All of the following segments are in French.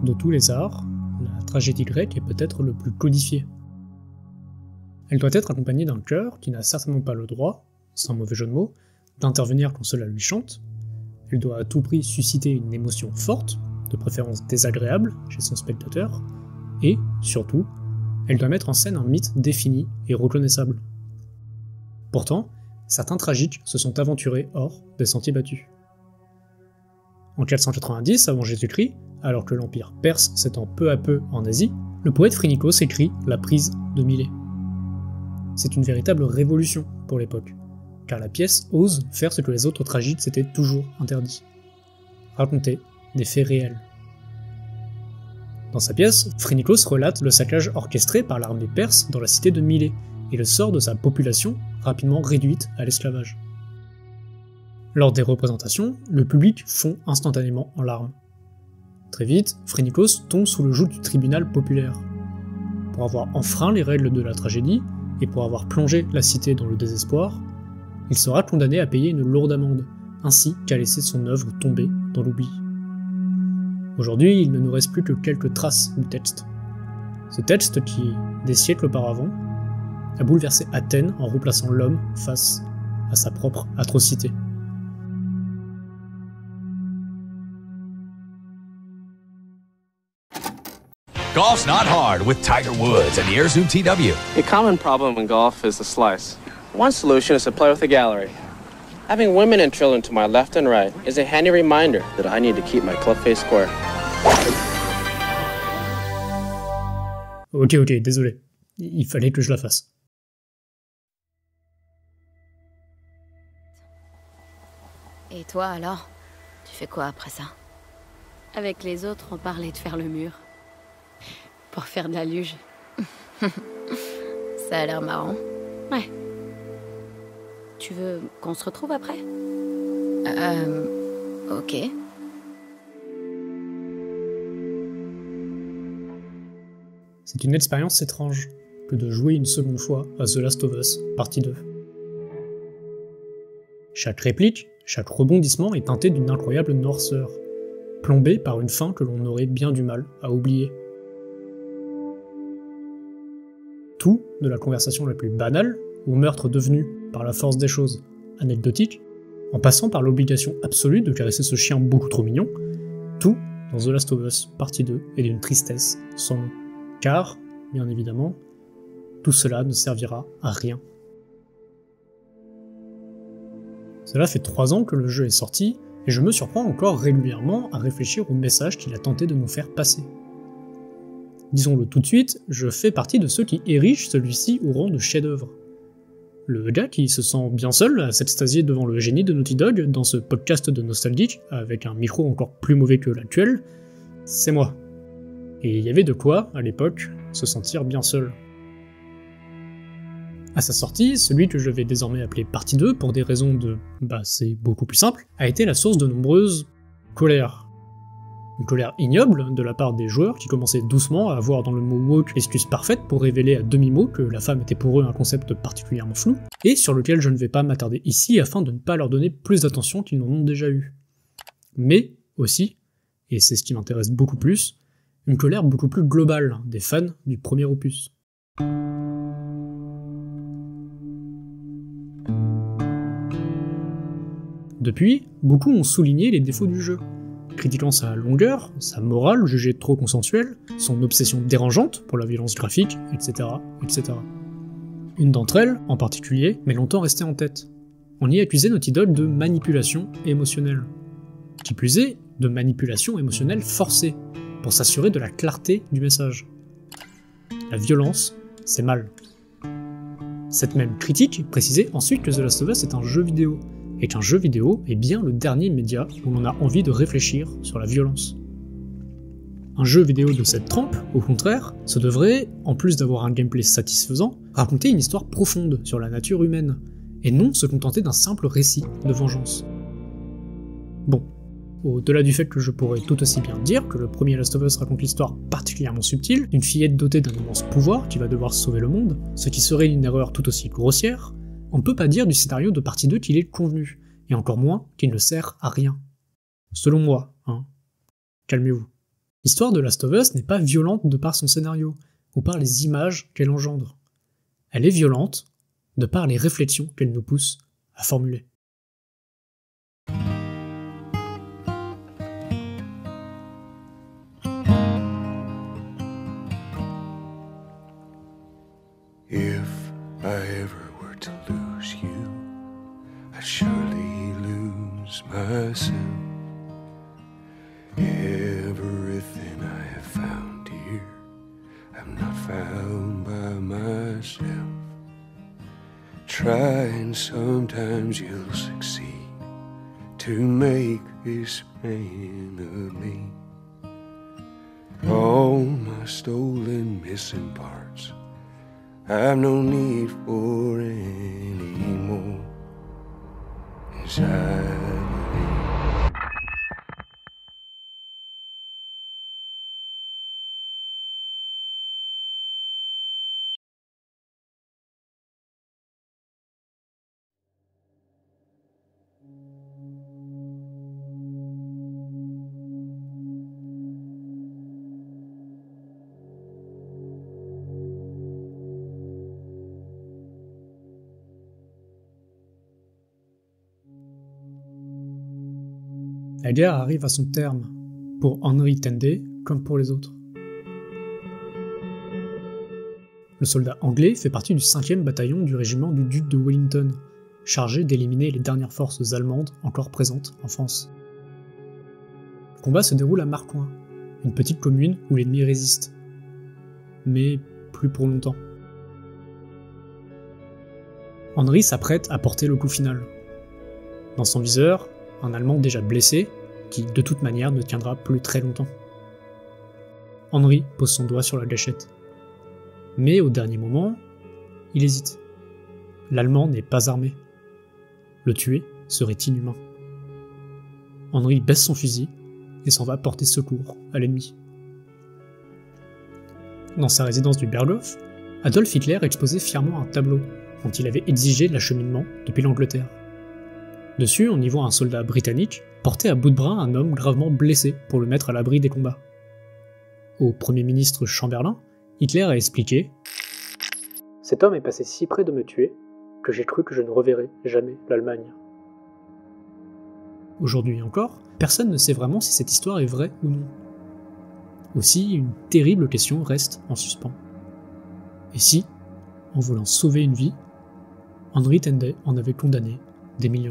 de tous les arts, la tragédie grecque est peut-être le plus codifié. Elle doit être accompagnée d'un chœur qui n'a certainement pas le droit, sans mauvais jeu de mots, d'intervenir quand cela lui chante. Elle doit à tout prix susciter une émotion forte, de préférence désagréable chez son spectateur, et, surtout, elle doit mettre en scène un mythe défini et reconnaissable. Pourtant, certains tragiques se sont aventurés hors des sentiers battus. En 490 avant Jésus-Christ, alors que l'empire perse s'étend peu à peu en Asie, le poète Phrynikos écrit La prise de Milet. C'est une véritable révolution pour l'époque, car la pièce ose faire ce que les autres tragiques s'étaient toujours interdits. Raconter des faits réels. Dans sa pièce, Phrynikos relate le saccage orchestré par l'armée perse dans la cité de Milet, et le sort de sa population rapidement réduite à l'esclavage. Lors des représentations, le public fond instantanément en larmes. Très vite, Phrynikos tombe sous le joug du tribunal populaire. Pour avoir enfreint les règles de la tragédie, et pour avoir plongé la cité dans le désespoir, il sera condamné à payer une lourde amende, ainsi qu'à laisser son œuvre tomber dans l'oubli. Aujourd'hui, il ne nous reste plus que quelques traces du texte. Ce texte qui, des siècles auparavant, a bouleversé Athènes en replaçant l'homme face à sa propre atrocité. Golf's not hard with Tiger Woods and the Air Zoom TW. A common problem in golf is the slice. One solution is to play with the gallery. Having women and children to my left and right is a handy reminder that I need to keep my club face square. Ok, désolé. Il fallait que je la fasse. Et toi alors? Tu fais quoi après ça? Avec les autres, on parlait de faire le mur. Pour faire de la luge. Ça a l'air marrant. Ouais. Tu veux qu'on se retrouve après? Ok. C'est une expérience étrange que de jouer une seconde fois à The Last of Us, partie 2. Chaque réplique, chaque rebondissement est teinté d'une incroyable noirceur, plombée par une fin que l'on aurait bien du mal à oublier. Tout, de la conversation la plus banale, au meurtre devenu, par la force des choses, anecdotique, en passant par l'obligation absolue de caresser ce chien beaucoup trop mignon, tout, dans The Last of Us, partie 2, est d'une tristesse sans nom. Car, bien évidemment, tout cela ne servira à rien. Cela fait 3 ans que le jeu est sorti, et je me surprends encore régulièrement à réfléchir au message qu'il a tenté de nous faire passer. Disons-le tout de suite, je fais partie de ceux qui érigent celui-ci au rang de chef-d'œuvre. Le gars qui se sent bien seul à s'extasier devant le génie de Naughty Dog dans ce podcast de nostalgique, avec un micro encore plus mauvais que l'actuel, c'est moi. Et il y avait de quoi, à l'époque, se sentir bien seul. À sa sortie, celui que je vais désormais appeler partie 2 pour des raisons de... c'est beaucoup plus simple, a été la source de nombreuses colères. Une colère ignoble de la part des joueurs qui commençaient doucement à avoir dans le mot woke excuse parfaite pour révéler à demi-mot que la femme était pour eux un concept particulièrement flou, et sur lequel je ne vais pas m'attarder ici afin de ne pas leur donner plus d'attention qu'ils n'en ont déjà eu. Mais aussi, et c'est ce qui m'intéresse beaucoup plus, une colère beaucoup plus globale des fans du premier opus. Depuis, beaucoup ont souligné les défauts du jeu, critiquant sa longueur, sa morale jugée trop consensuelle, son obsession dérangeante pour la violence graphique, etc., etc. Une d'entre elles, en particulier, m'est longtemps restée en tête. On y accusait Naughty Dog de manipulation émotionnelle. Qui plus est, de manipulation émotionnelle forcée, pour s'assurer de la clarté du message. La violence, c'est mal. Cette même critique précisait ensuite que The Last of Us est un jeu vidéo, et qu'un jeu vidéo est bien le dernier média où l'on a envie de réfléchir sur la violence. Un jeu vidéo de cette trempe, au contraire, se devrait, en plus d'avoir un gameplay satisfaisant, raconter une histoire profonde sur la nature humaine, et non se contenter d'un simple récit de vengeance. Bon, au-delà du fait que je pourrais tout aussi bien dire que le premier Last of Us raconte l'histoire particulièrement subtile d'une fillette dotée d'un immense pouvoir qui va devoir sauver le monde, ce qui serait une erreur tout aussi grossière, on ne peut pas dire du scénario de partie 2 qu'il est convenu, et encore moins qu'il ne sert à rien. Selon moi, hein. Calmez-vous. L'histoire de Last of Us n'est pas violente de par son scénario, ou par les images qu'elle engendre. Elle est violente de par les réflexions qu'elle nous pousse à formuler. If I ever were to lose you, I'd surely lose myself. Everything I have found here, I'm not found by myself. Try and sometimes you'll succeed to make this man of me. All my stolen missing parts, I've no need for any more, as I believe. La guerre arrive à son terme, pour Henry Tende comme pour les autres. Le soldat anglais fait partie du 5e bataillon du régiment du duc de Wellington, chargé d'éliminer les dernières forces allemandes encore présentes en France. Le combat se déroule à Marcoing, une petite commune où l'ennemi résiste. Mais plus pour longtemps. Henry s'apprête à porter le coup final. Dans son viseur, un Allemand déjà blessé, qui de toute manière ne tiendra plus très longtemps. Henry pose son doigt sur la gâchette. Mais au dernier moment, il hésite. L'Allemand n'est pas armé. Le tuer serait inhumain. Henry baisse son fusil et s'en va porter secours à l'ennemi. Dans sa résidence du Berghof, Adolf Hitler exposait fièrement un tableau dont il avait exigé l'acheminement depuis l'Angleterre. Dessus, on y voit un soldat britannique porter à bout de bras un homme gravement blessé pour le mettre à l'abri des combats. Au Premier ministre Chamberlain, Hitler a expliqué « Cet homme est passé si près de me tuer que j'ai cru que je ne reverrai jamais l'Allemagne. » Aujourd'hui encore, personne ne sait vraiment si cette histoire est vraie ou non. Aussi, une terrible question reste en suspens. Et si, en voulant sauver une vie, Henry Tende en avait condamné des millions?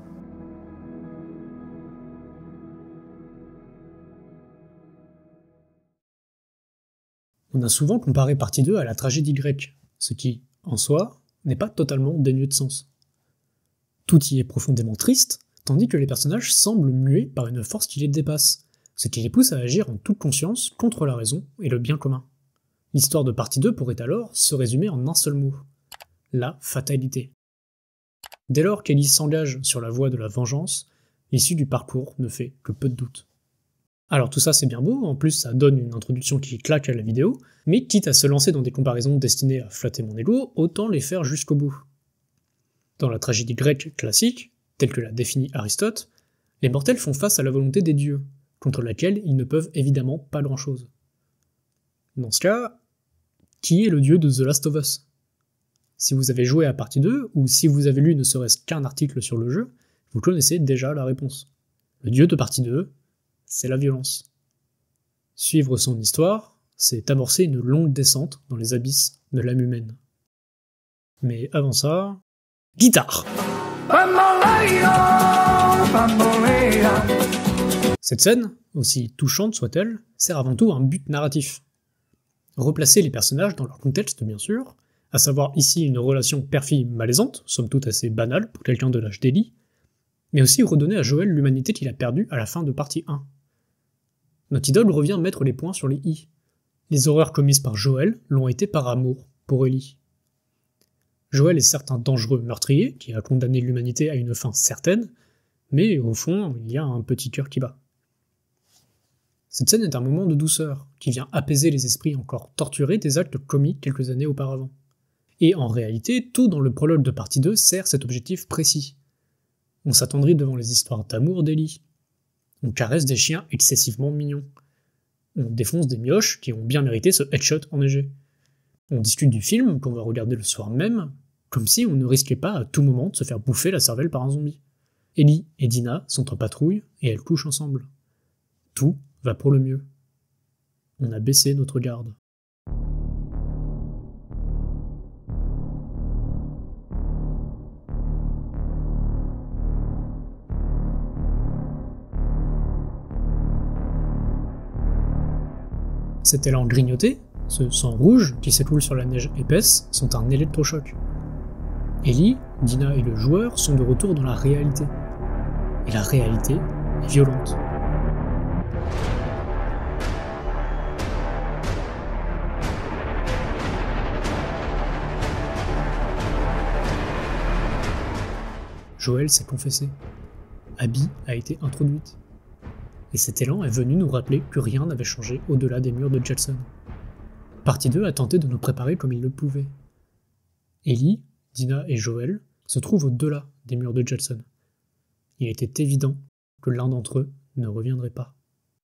On a souvent comparé partie 2 à la tragédie grecque, ce qui, en soi, n'est pas totalement dénué de sens. Tout y est profondément triste, tandis que les personnages semblent muets par une force qui les dépasse, ce qui les pousse à agir en toute conscience contre la raison et le bien commun. L'histoire de partie 2 pourrait alors se résumer en un seul mot, la fatalité. Dès lors qu'Ellie s'engage sur la voie de la vengeance, l'issue du parcours ne fait que peu de doute. Alors tout ça c'est bien beau, en plus ça donne une introduction qui claque à la vidéo, mais quitte à se lancer dans des comparaisons destinées à flatter mon ego, autant les faire jusqu'au bout. Dans la tragédie grecque classique, telle que l'a définie Aristote, les mortels font face à la volonté des dieux, contre laquelle ils ne peuvent évidemment pas grand-chose. Dans ce cas, qui est le dieu de The Last of Us? Si vous avez joué à partie 2, ou si vous avez lu ne serait-ce qu'un article sur le jeu, vous connaissez déjà la réponse. Le dieu de partie 2, c'est la violence. Suivre son histoire, c'est amorcer une longue descente dans les abysses de l'âme humaine. Mais avant ça... guitare! Cette scène, aussi touchante soit-elle, sert avant tout à un but narratif. Replacer les personnages dans leur contexte, bien sûr, à savoir ici une relation père-fille malaisante, somme toute assez banale pour quelqu'un de l'âge d'Ellie, mais aussi redonner à Joel l'humanité qu'il a perdue à la fin de partie 1. Naughty Dog revient mettre les points sur les i. Les horreurs commises par Joel l'ont été par amour pour Ellie. Joel est certes un dangereux meurtrier qui a condamné l'humanité à une fin certaine, mais au fond, il y a un petit cœur qui bat. Cette scène est un moment de douceur, qui vient apaiser les esprits encore torturés des actes commis quelques années auparavant. Et en réalité, tout dans le prologue de partie 2 sert cet objectif précis. On s'attendrit devant les histoires d'amour d'Ellie. On caresse des chiens excessivement mignons. On défonce des mioches qui ont bien mérité ce headshot enneigé. On discute du film qu'on va regarder le soir même, comme si on ne risquait pas à tout moment de se faire bouffer la cervelle par un zombie. Ellie et Dina sont en patrouille et elles couchent ensemble. Tout va pour le mieux. On a baissé notre garde. Cet élan grignoté, ce sang rouge qui s'écoule sur la neige épaisse, sont un électrochoc. Ellie, Dina et le joueur sont de retour dans la réalité. Et la réalité est violente. Joël s'est confessé. Abby a été introduite. Et cet élan est venu nous rappeler que rien n'avait changé au-delà des murs de Judson. Partie 2 a tenté de nous préparer comme il le pouvait. Ellie, Dina et Joël se trouvent au-delà des murs de Judson. Il était évident que l'un d'entre eux ne reviendrait pas.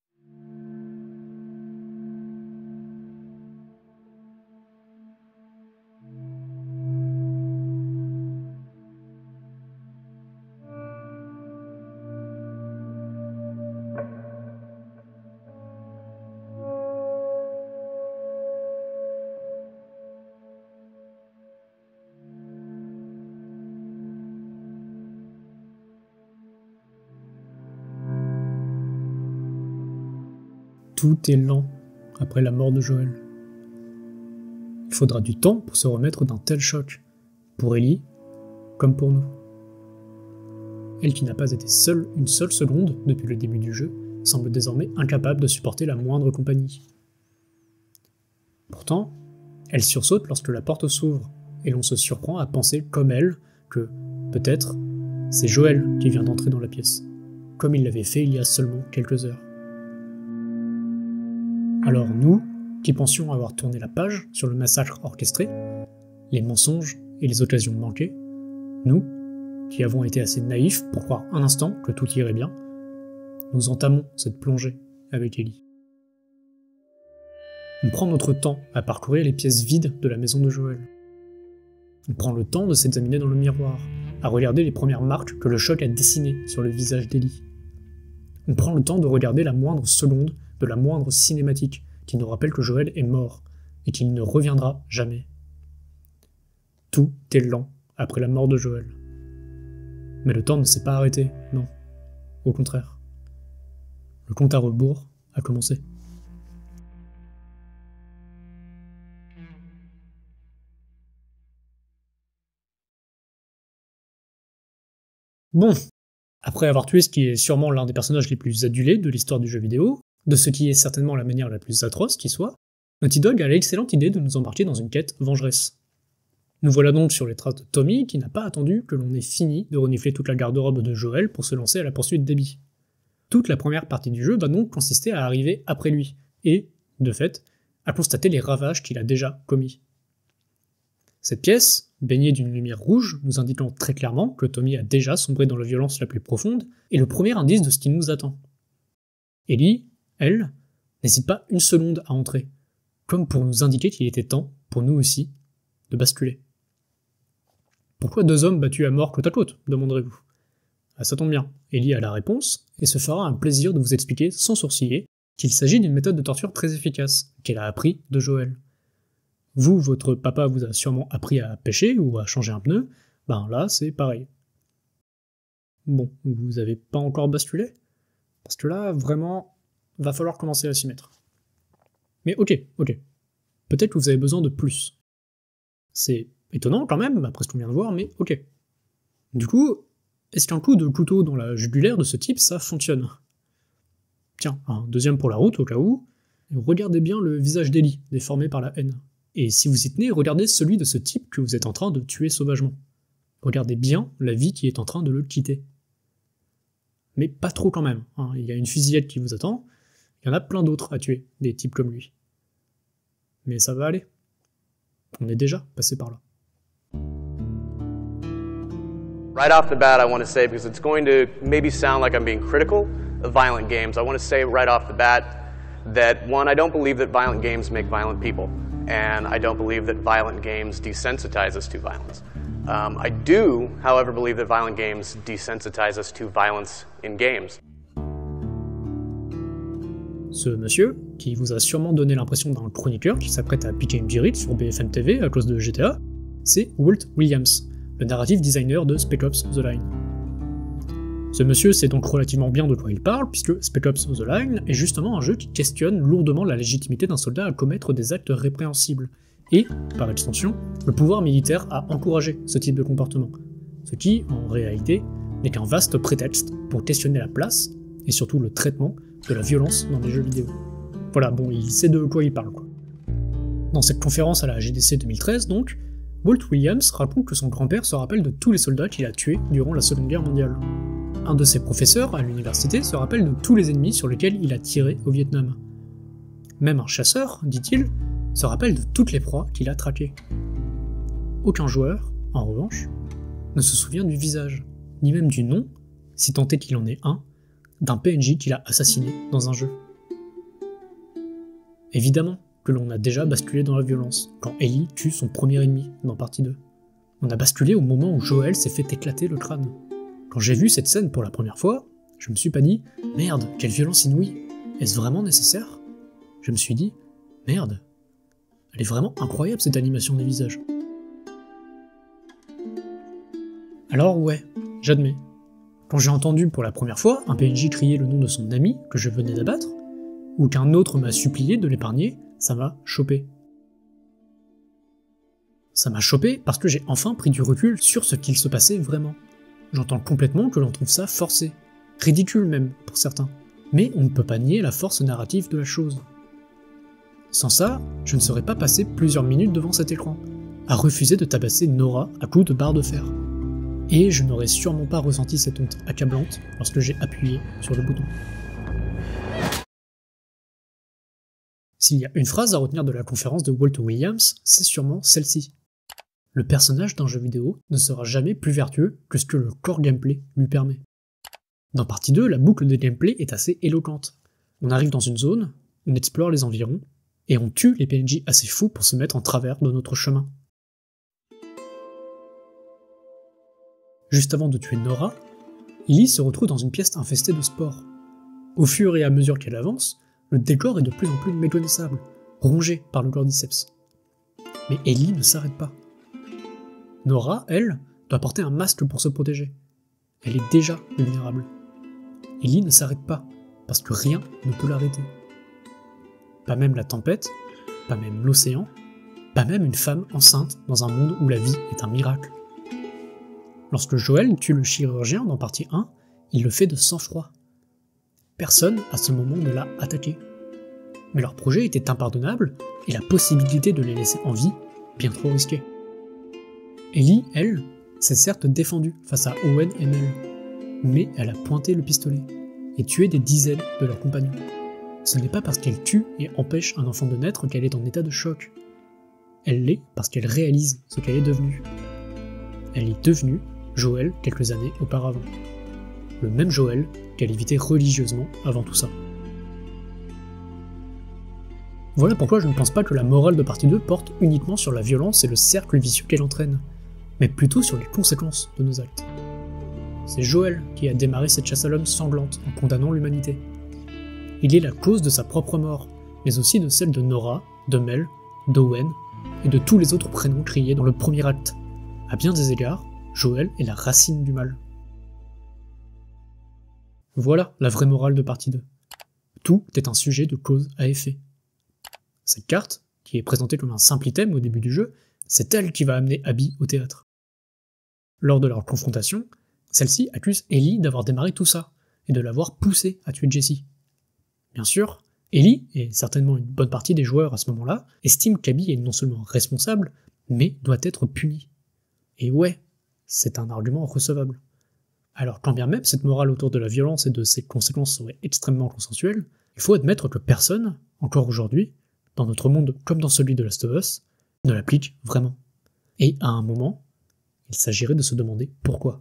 Tout est lent après la mort de Joël. Il faudra du temps pour se remettre d'un tel choc, pour Ellie comme pour nous. Elle qui n'a pas été seule une seule seconde depuis le début du jeu, semble désormais incapable de supporter la moindre compagnie. Pourtant, elle sursaute lorsque la porte s'ouvre, et l'on se surprend à penser comme elle que, peut-être, c'est Joël qui vient d'entrer dans la pièce, comme il l'avait fait il y a seulement quelques heures. Alors nous, qui pensions avoir tourné la page sur le massacre orchestré, les mensonges et les occasions manquées, nous, qui avons été assez naïfs pour croire un instant que tout irait bien, nous entamons cette plongée avec Ellie. On prend notre temps à parcourir les pièces vides de la maison de Joël. On prend le temps de s'examiner dans le miroir, à regarder les premières marques que le choc a dessinées sur le visage d'Ellie. On prend le temps de regarder la moindre seconde de la moindre cinématique qui nous rappelle que Joël est mort et qu'il ne reviendra jamais. Tout est lent après la mort de Joël. Mais le temps ne s'est pas arrêté, non. Au contraire. Le compte à rebours a commencé. Bon, après avoir tué ce qui est sûrement l'un des personnages les plus adulés de l'histoire du jeu vidéo, de ce qui est certainement la manière la plus atroce qui soit, Naughty Dog a l'excellente idée de nous embarquer dans une quête vengeresse. Nous voilà donc sur les traces de Tommy qui n'a pas attendu que l'on ait fini de renifler toute la garde-robe de Joël pour se lancer à la poursuite d'Abby. Toute la première partie du jeu va donc consister à arriver après lui, et, de fait, à constater les ravages qu'il a déjà commis. Cette pièce, baignée d'une lumière rouge, nous indiquant très clairement que Tommy a déjà sombré dans la violence la plus profonde, est le premier indice de ce qui nous attend. Ellie, elle, n'hésite pas une seconde à entrer, comme pour nous indiquer qu'il était temps, pour nous aussi, de basculer. Pourquoi 2 hommes battus à mort côte à côte, demanderez-vous ? Ah, ça tombe bien, Ellie a la réponse, et se fera un plaisir de vous expliquer, sans sourciller, qu'il s'agit d'une méthode de torture très efficace, qu'elle a appris de Joël. Vous, votre papa vous a sûrement appris à pêcher ou à changer un pneu, ben là, c'est pareil. Bon, vous avez pas encore basculé ? Parce que là, vraiment, va falloir commencer à s'y mettre. Mais ok. Peut-être que vous avez besoin de plus. C'est étonnant quand même, après ce qu'on vient de voir, mais ok. Du coup, est-ce qu'un coup de couteau dans la jugulaire de ce type, ça fonctionne ? Tiens, un deuxième pour la route au cas où. Regardez bien le visage d'Ellie, déformé par la haine. Et si vous y tenez, regardez celui de ce type que vous êtes en train de tuer sauvagement. Regardez bien la vie qui est en train de le quitter. Mais pas trop quand même, hein. Il y a une fusillade qui vous attend, il y en a plein d'autres à tuer, des types comme lui. Mais ça va aller. On est déjà passé par là. Right off the bat, I want to say, because it's going to maybe sound like I'm being critical of violent games, I want to say right off the bat, that one, I don't believe that violent games make violent people, and I don't believe that violent games desensitize us to violence. I do, however, believe that violent games desensitize us to violence in games. Ce monsieur, qui vous a sûrement donné l'impression d'un chroniqueur qui s'apprête à piquer une virite sur BFM TV à cause de GTA, c'est Walt Williams, le narrative designer de Spec Ops The Line. Ce monsieur sait donc relativement bien de quoi il parle, puisque Spec Ops The Line est justement un jeu qui questionne lourdement la légitimité d'un soldat à commettre des actes répréhensibles, et, par extension, le pouvoir militaire à encourager ce type de comportement, ce qui, en réalité, n'est qu'un vaste prétexte pour questionner la place, et surtout le traitement, de la violence dans les jeux vidéo. Voilà, bon, il sait de quoi il parle, quoi. Dans cette conférence à la GDC 2013, donc, Walt Williams raconte que son grand-père se rappelle de tous les soldats qu'il a tués durant la Seconde Guerre mondiale. Un de ses professeurs à l'université se rappelle de tous les ennemis sur lesquels il a tiré au Vietnam. Même un chasseur, dit-il, se rappelle de toutes les proies qu'il a traquées. Aucun joueur, en revanche, ne se souvient du visage, ni même du nom, si tant est qu'il en ait un, d'un PNJ qu'il a assassiné dans un jeu. Évidemment que l'on a déjà basculé dans la violence, quand Ellie tue son premier ennemi dans partie 2. On a basculé au moment où Joel s'est fait éclater le crâne. Quand j'ai vu cette scène pour la première fois, je me suis pas dit « Merde, quelle violence inouïe, est-ce vraiment nécessaire ?» Je me suis dit « Merde, elle est vraiment incroyable cette animation des visages. » Alors ouais, j'admets. Quand j'ai entendu pour la première fois un PNJ crier le nom de son ami que je venais d'abattre, ou qu'un autre m'a supplié de l'épargner, ça m'a chopé. Ça m'a chopé parce que j'ai enfin pris du recul sur ce qu'il se passait vraiment. J'entends complètement que l'on trouve ça forcé, ridicule même pour certains, mais on ne peut pas nier la force narrative de la chose. Sans ça, je ne serais pas passé plusieurs minutes devant cet écran, à refuser de tabasser Nora à coups de barre de fer. Et je n'aurais sûrement pas ressenti cette honte accablante lorsque j'ai appuyé sur le bouton. S'il y a une phrase à retenir de la conférence de Walt Williams, c'est sûrement celle-ci. Le personnage d'un jeu vidéo ne sera jamais plus vertueux que ce que le core gameplay lui permet. Dans partie 2, la boucle de gameplay est assez éloquente. On arrive dans une zone, on explore les environs, et on tue les PNJ assez fous pour se mettre en travers de notre chemin. Juste avant de tuer Nora, Ellie se retrouve dans une pièce infestée de spores. Au fur et à mesure qu'elle avance, le décor est de plus en plus méconnaissable, rongé par le cordyceps. Mais Ellie ne s'arrête pas. Nora, elle, doit porter un masque pour se protéger. Elle est déjà vulnérable. Ellie ne s'arrête pas, parce que rien ne peut l'arrêter. Pas même la tempête, pas même l'océan, pas même une femme enceinte dans un monde où la vie est un miracle. Lorsque Joel tue le chirurgien dans partie 1, il le fait de sang-froid. Personne à ce moment ne l'a attaqué. Mais leur projet était impardonnable, et la possibilité de les laisser en vie, bien trop risquée. Ellie, elle, s'est certes défendue face à Owen et Mel, mais elle a pointé le pistolet, et tué des dizaines de leurs compagnons. Ce n'est pas parce qu'elle tue et empêche un enfant de naître qu'elle est en état de choc. Elle l'est parce qu'elle réalise ce qu'elle est devenue. Elle est devenue Joel quelques années auparavant. Le même Joel qu'elle évitait religieusement avant tout ça. Voilà pourquoi je ne pense pas que la morale de partie 2 porte uniquement sur la violence et le cercle vicieux qu'elle entraîne, mais plutôt sur les conséquences de nos actes. C'est Joel qui a démarré cette chasse à l'homme sanglante en condamnant l'humanité. Il est la cause de sa propre mort, mais aussi de celle de Nora, de Mel, d'Owen et de tous les autres prénoms criés dans le premier acte. À bien des égards, Joel est la racine du mal. Voilà la vraie morale de partie 2. Tout est un sujet de cause à effet. Cette carte, qui est présentée comme un simple item au début du jeu, c'est elle qui va amener Abby au théâtre. Lors de leur confrontation, celle-ci accuse Ellie d'avoir démarré tout ça, et de l'avoir poussé à tuer Jesse. Bien sûr, Ellie, et certainement une bonne partie des joueurs à ce moment-là, estiment qu'Abby est non seulement responsable, mais doit être punie. Et ouais, c'est un argument recevable. Alors quand bien même cette morale autour de la violence et de ses conséquences serait extrêmement consensuelle, il faut admettre que personne, encore aujourd'hui, dans notre monde comme dans celui de Last of Us, ne l'applique vraiment. Et à un moment, il s'agirait de se demander pourquoi.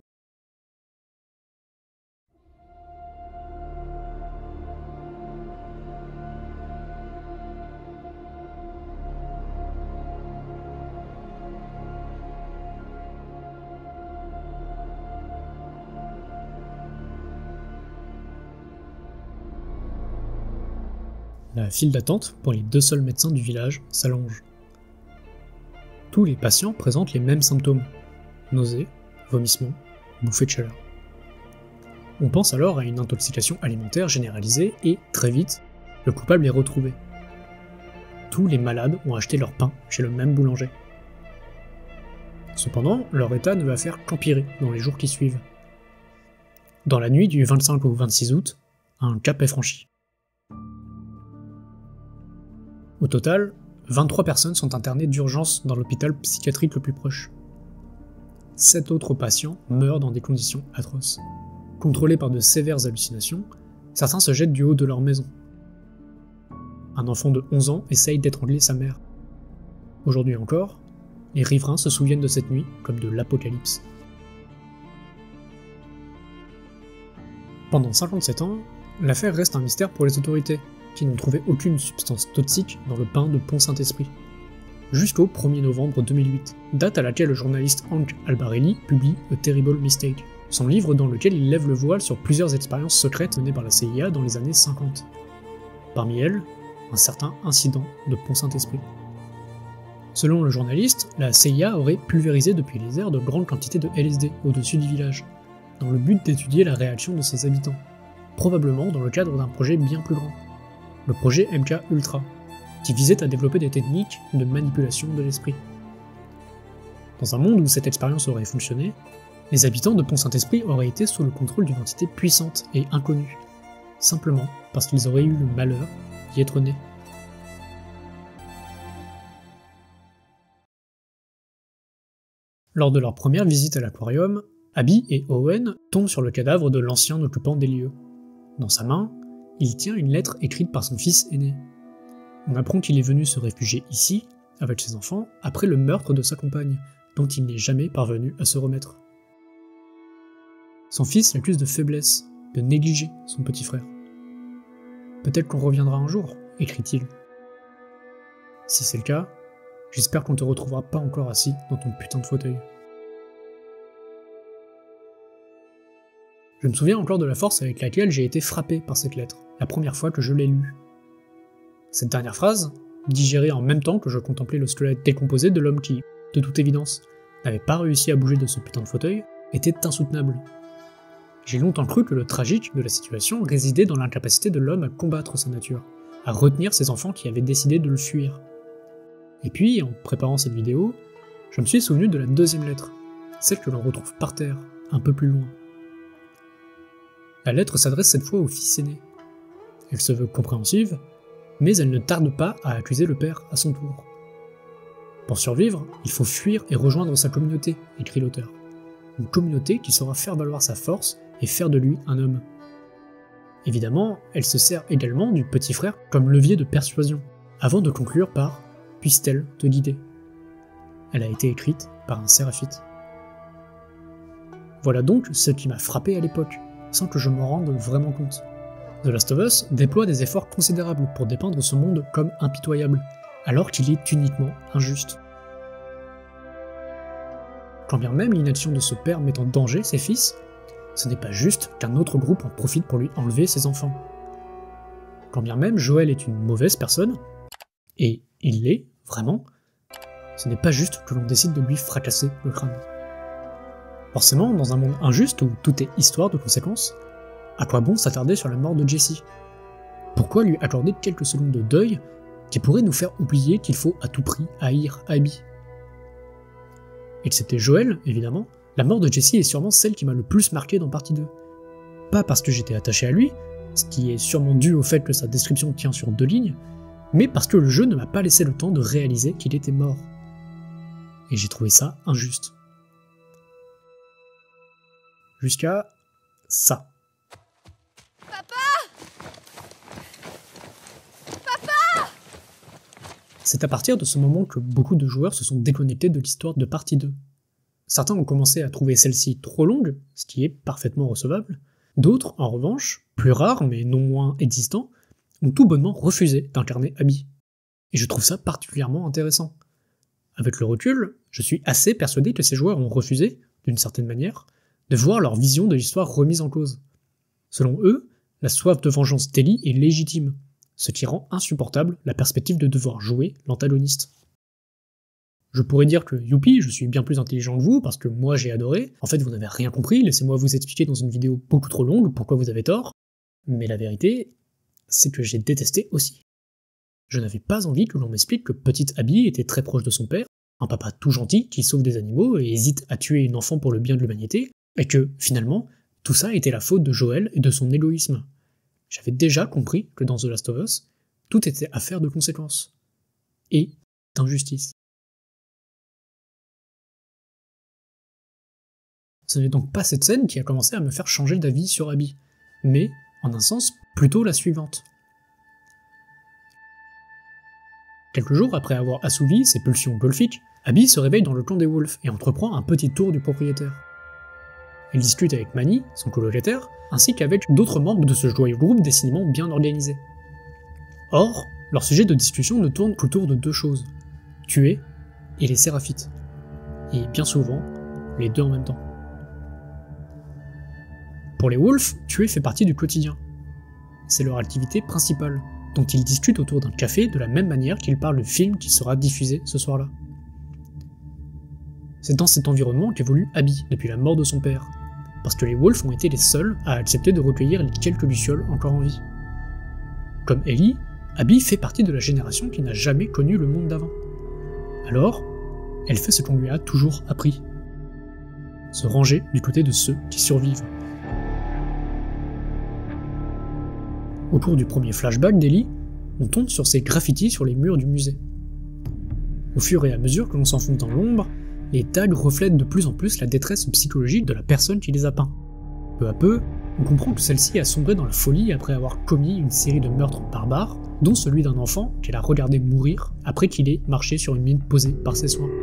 la file d'attente pour les 2 seuls médecins du village s'allonge. Tous les patients présentent les mêmes symptômes: nausées, vomissements, bouffées de chaleur. On pense alors à une intoxication alimentaire généralisée et, très vite, le coupable est retrouvé. Tous les malades ont acheté leur pain chez le même boulanger. Cependant, leur état ne va faire qu'empirer dans les jours qui suivent. Dans la nuit du 25 au 26 août, un cap est franchi. Au total, 23 personnes sont internées d'urgence dans l'hôpital psychiatrique le plus proche. 7 autres patients meurent dans des conditions atroces. Contrôlés par de sévères hallucinations, certains se jettent du haut de leur maison. Un enfant de 11 ans essaye d'étrangler sa mère. Aujourd'hui encore, les riverains se souviennent de cette nuit comme de l'apocalypse. Pendant 57 ans, l'affaire reste un mystère pour les autorités, qui n'ont trouvé aucune substance toxique dans le pain de Pont-Saint-Esprit. Jusqu'au 1er novembre 2008, date à laquelle le journaliste Hank Albarelli publie A Terrible Mistake, son livre dans lequel il lève le voile sur plusieurs expériences secrètes menées par la CIA dans les années 50. Parmi elles, un certain incident de Pont-Saint-Esprit. Selon le journaliste, la CIA aurait pulvérisé depuis les airs de grandes quantités de LSD au-dessus du village, dans le but d'étudier la réaction de ses habitants, probablement dans le cadre d'un projet bien plus grand, le projet MK Ultra, qui visait à développer des techniques de manipulation de l'esprit. Dans un monde où cette expérience aurait fonctionné, les habitants de Pont-Saint-Esprit auraient été sous le contrôle d'une entité puissante et inconnue, simplement parce qu'ils auraient eu le malheur d'y être nés. Lors de leur première visite à l'aquarium, Abby et Owen tombent sur le cadavre de l'ancien occupant des lieux. Dans sa main, il tient une lettre écrite par son fils aîné. On apprend qu'il est venu se réfugier ici, avec ses enfants, après le meurtre de sa compagne, dont il n'est jamais parvenu à se remettre. Son fils l'accuse de faiblesse, de négliger son petit frère. « Peut-être qu'on reviendra un jour », écrit-il. Si c'est le cas, j'espère qu'on te retrouvera pas encore assis dans ton putain de fauteuil. Je me souviens encore de la force avec laquelle j'ai été frappé par cette lettre, la première fois que je l'ai lue. Cette dernière phrase, digérée en même temps que je contemplais le squelette décomposé de l'homme qui, de toute évidence, n'avait pas réussi à bouger de ce putain de fauteuil, était insoutenable. J'ai longtemps cru que le tragique de la situation résidait dans l'incapacité de l'homme à combattre sa nature, à retenir ses enfants qui avaient décidé de le fuir. Et puis, en préparant cette vidéo, je me suis souvenu de la deuxième lettre, celle que l'on retrouve par terre, un peu plus loin. La lettre s'adresse cette fois au fils aîné. Elle se veut compréhensive, mais elle ne tarde pas à accuser le père à son tour. Pour survivre, il faut fuir et rejoindre sa communauté, écrit l'auteur. Une communauté qui saura faire valoir sa force et faire de lui un homme. Évidemment, elle se sert également du petit frère comme levier de persuasion, avant de conclure par « puisse-t-elle te guider ?» Elle a été écrite par un séraphite. Voilà donc ce qui m'a frappé à l'époque, sans que je m'en rende vraiment compte. The Last of Us déploie des efforts considérables pour dépeindre ce monde comme impitoyable, alors qu'il est uniquement injuste. Quand bien même l'inaction de ce père met en danger ses fils, ce n'est pas juste qu'un autre groupe en profite pour lui enlever ses enfants. Quand bien même Joel est une mauvaise personne, et il l'est, vraiment, ce n'est pas juste que l'on décide de lui fracasser le crâne. Forcément, dans un monde injuste où tout est histoire de conséquences, à quoi bon s'attarder sur la mort de Jesse? Pourquoi lui accorder quelques secondes de deuil qui pourraient nous faire oublier qu'il faut à tout prix haïr Abby? Excepté Joel, évidemment, la mort de Jesse est sûrement celle qui m'a le plus marqué dans partie 2. Pas parce que j'étais attaché à lui, ce qui est sûrement dû au fait que sa description tient sur 2 lignes, mais parce que le jeu ne m'a pas laissé le temps de réaliser qu'il était mort. Et j'ai trouvé ça injuste. Jusqu'à ça. C'est à partir de ce moment que beaucoup de joueurs se sont déconnectés de l'histoire de partie 2. Certains ont commencé à trouver celle-ci trop longue, ce qui est parfaitement recevable. D'autres, en revanche, plus rares mais non moins existants, ont tout bonnement refusé d'incarner Abby. Et je trouve ça particulièrement intéressant. Avec le recul, je suis assez persuadé que ces joueurs ont refusé, d'une certaine manière, de voir leur vision de l'histoire remise en cause. Selon eux, la soif de vengeance d'Ellie est légitime, ce qui rend insupportable la perspective de devoir jouer l'antagoniste. Je pourrais dire que youpi, je suis bien plus intelligent que vous parce que moi j'ai adoré, en fait vous n'avez rien compris, laissez-moi vous expliquer dans une vidéo beaucoup trop longue pourquoi vous avez tort, mais la vérité, c'est que j'ai détesté aussi. Je n'avais pas envie que l'on m'explique que petite Abby était très proche de son père, un papa tout gentil qui sauve des animaux et hésite à tuer une enfant pour le bien de l'humanité, et que, finalement, tout ça était la faute de Joel et de son égoïsme. J'avais déjà compris que dans The Last of Us, tout était affaire de conséquences. Et d'injustice. Ce n'est donc pas cette scène qui a commencé à me faire changer d'avis sur Abby, mais, en un sens, plutôt la suivante. Quelques jours après avoir assouvi ses pulsions golfiques, Abby se réveille dans le camp des Wolves et entreprend un petit tour du propriétaire. Elle discute avec Manny, son colocataire, ainsi qu'avec d'autres membres de ce joyeux groupe décidément bien organisé. Or, leur sujet de discussion ne tourne qu'autour de deux choses, tuer et les Séraphites. Et bien souvent, les deux en même temps. Pour les Wolves, tuer fait partie du quotidien. C'est leur activité principale, dont ils discutent autour d'un café de la même manière qu'ils parlent du film qui sera diffusé ce soir-là. C'est dans cet environnement qu'évolue Abby depuis la mort de son père, parce que les Wolves ont été les seuls à accepter de recueillir les quelques lucioles encore en vie. Comme Ellie, Abby fait partie de la génération qui n'a jamais connu le monde d'avant. Alors, elle fait ce qu'on lui a toujours appris. Se ranger du côté de ceux qui survivent. Au cours du premier flashback d'Ellie, on tombe sur ces graffitis sur les murs du musée. Au fur et à mesure que l'on s'enfonce dans l'ombre, les tags reflètent de plus en plus la détresse psychologique de la personne qui les a peints. Peu à peu, on comprend que celle-ci a sombré dans la folie après avoir commis une série de meurtres barbares, dont celui d'un enfant qu'elle a regardé mourir après qu'il ait marché sur une mine posée par ses soins.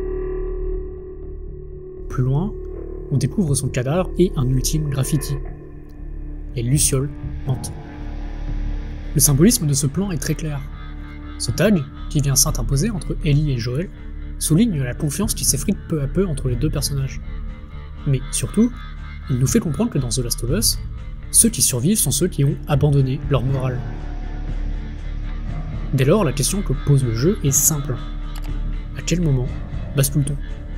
Plus loin, on découvre son cadavre et un ultime graffiti. Les lucioles mentent. Le symbolisme de ce plan est très clair. Ce tag, qui vient s'interposer entre Ellie et Joel, souligne la confiance qui s'effrite peu à peu entre les deux personnages. Mais surtout, il nous fait comprendre que dans The Last of Us, ceux qui survivent sont ceux qui ont abandonné leur morale. Dès lors, la question que pose le jeu est simple. À quel moment bascule-t-on ?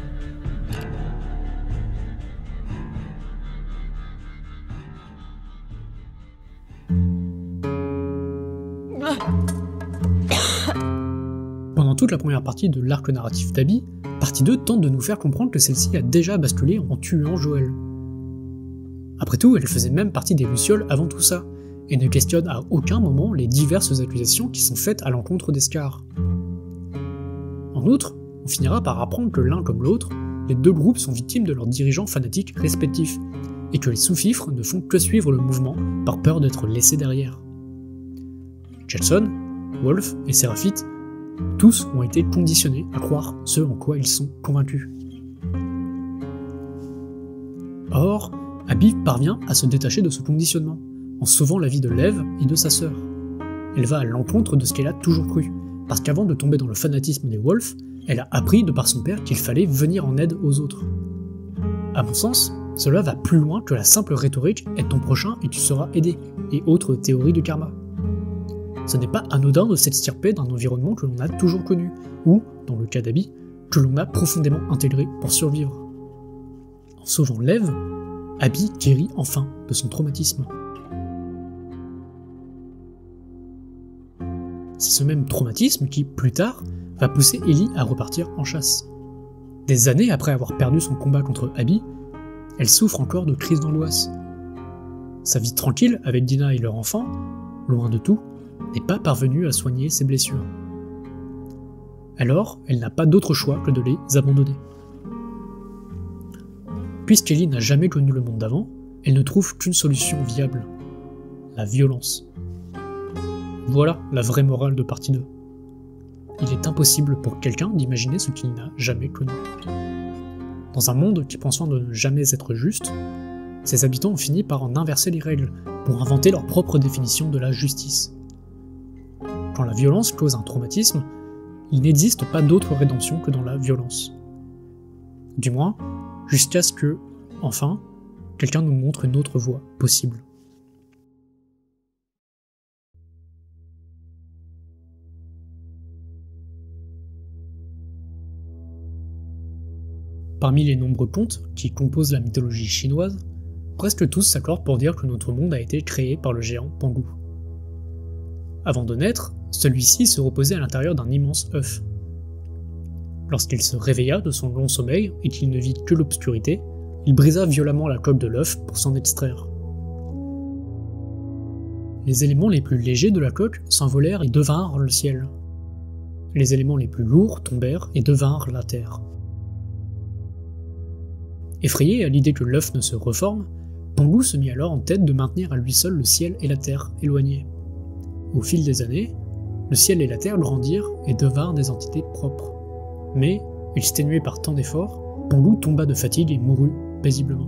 Pendant toute la première partie de l'arc narratif d'Abby, partie 2 tente de nous faire comprendre que celle-ci a déjà basculé en tuant Joel. Après tout, elle faisait même partie des Lucioles avant tout ça, et ne questionne à aucun moment les diverses accusations qui sont faites à l'encontre des Scars. En outre, on finira par apprendre que l'un comme l'autre, les deux groupes sont victimes de leurs dirigeants fanatiques respectifs, et que les sous-fifres ne font que suivre le mouvement par peur d'être laissés derrière. Jetson, Wolf et Séraphite, tous ont été conditionnés à croire ce en quoi ils sont convaincus. Or, Abby parvient à se détacher de ce conditionnement, en sauvant la vie de Lev et de sa sœur. Elle va à l'encontre de ce qu'elle a toujours cru, parce qu'avant de tomber dans le fanatisme des Wolves, elle a appris de par son père qu'il fallait venir en aide aux autres. À mon sens, cela va plus loin que la simple rhétorique « aide ton prochain et tu seras aidé » et autres théories du karma. Ce n'est pas anodin de s'extirper d'un environnement que l'on a toujours connu, ou, dans le cas d'Abby, que l'on a profondément intégré pour survivre. En sauvant Lev, Abby guérit enfin de son traumatisme. C'est ce même traumatisme qui, plus tard, va pousser Ellie à repartir en chasse. Des années après avoir perdu son combat contre Abby, elle souffre encore de crises d'angoisse. Sa vie tranquille avec Dina et leur enfant, loin de tout, n'est pas parvenue à soigner ses blessures. Alors, elle n'a pas d'autre choix que de les abandonner. Puisqu'Ellie n'a jamais connu le monde d'avant, elle ne trouve qu'une solution viable, la violence. Voilà la vraie morale de partie 2. Il est impossible pour quelqu'un d'imaginer ce qu'il n'a jamais connu. Dans un monde qui prend soin de ne jamais être juste, ses habitants ont fini par en inverser les règles, pour inventer leur propre définition de la justice. Quand la violence cause un traumatisme, il n'existe pas d'autre rédemption que dans la violence. Du moins, jusqu'à ce que, enfin, quelqu'un nous montre une autre voie possible. Parmi les nombreux contes qui composent la mythologie chinoise, presque tous s'accordent pour dire que notre monde a été créé par le géant Pangu. Avant de naître, celui-ci se reposait à l'intérieur d'un immense œuf. Lorsqu'il se réveilla de son long sommeil et qu'il ne vit que l'obscurité, il brisa violemment la coque de l'œuf pour s'en extraire. Les éléments les plus légers de la coque s'envolèrent et devinrent le ciel. Les éléments les plus lourds tombèrent et devinrent la terre. Effrayé à l'idée que l'œuf ne se reforme, Pangu se mit alors en tête de maintenir à lui seul le ciel et la terre éloignés. Au fil des années, le ciel et la terre grandirent et devinrent des entités propres. Mais, exténué par tant d'efforts, Pangu tomba de fatigue et mourut paisiblement.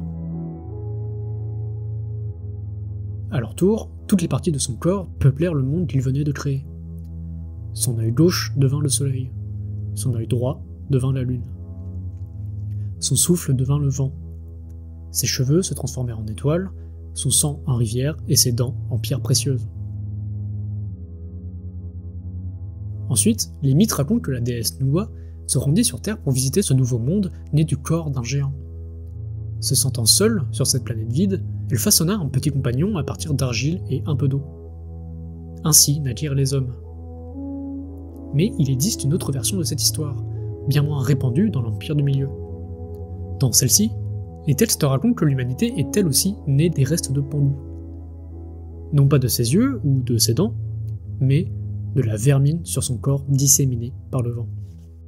À leur tour, toutes les parties de son corps peuplèrent le monde qu'il venait de créer. Son œil gauche devint le soleil, son œil droit devint la lune. Son souffle devint le vent. Ses cheveux se transformèrent en étoiles, son sang en rivière et ses dents en pierres précieuses. Ensuite, les mythes racontent que la déesse Nuwa se rendit sur Terre pour visiter ce nouveau monde né du corps d'un géant. Se sentant seule sur cette planète vide, elle façonna un petit compagnon à partir d'argile et un peu d'eau. Ainsi naquirent les hommes. Mais il existe une autre version de cette histoire, bien moins répandue dans l'Empire du Milieu. Dans celle-ci, les textes racontent que l'humanité est elle aussi née des restes de Pangu. Non pas de ses yeux ou de ses dents, mais de la vermine sur son corps disséminée par le vent.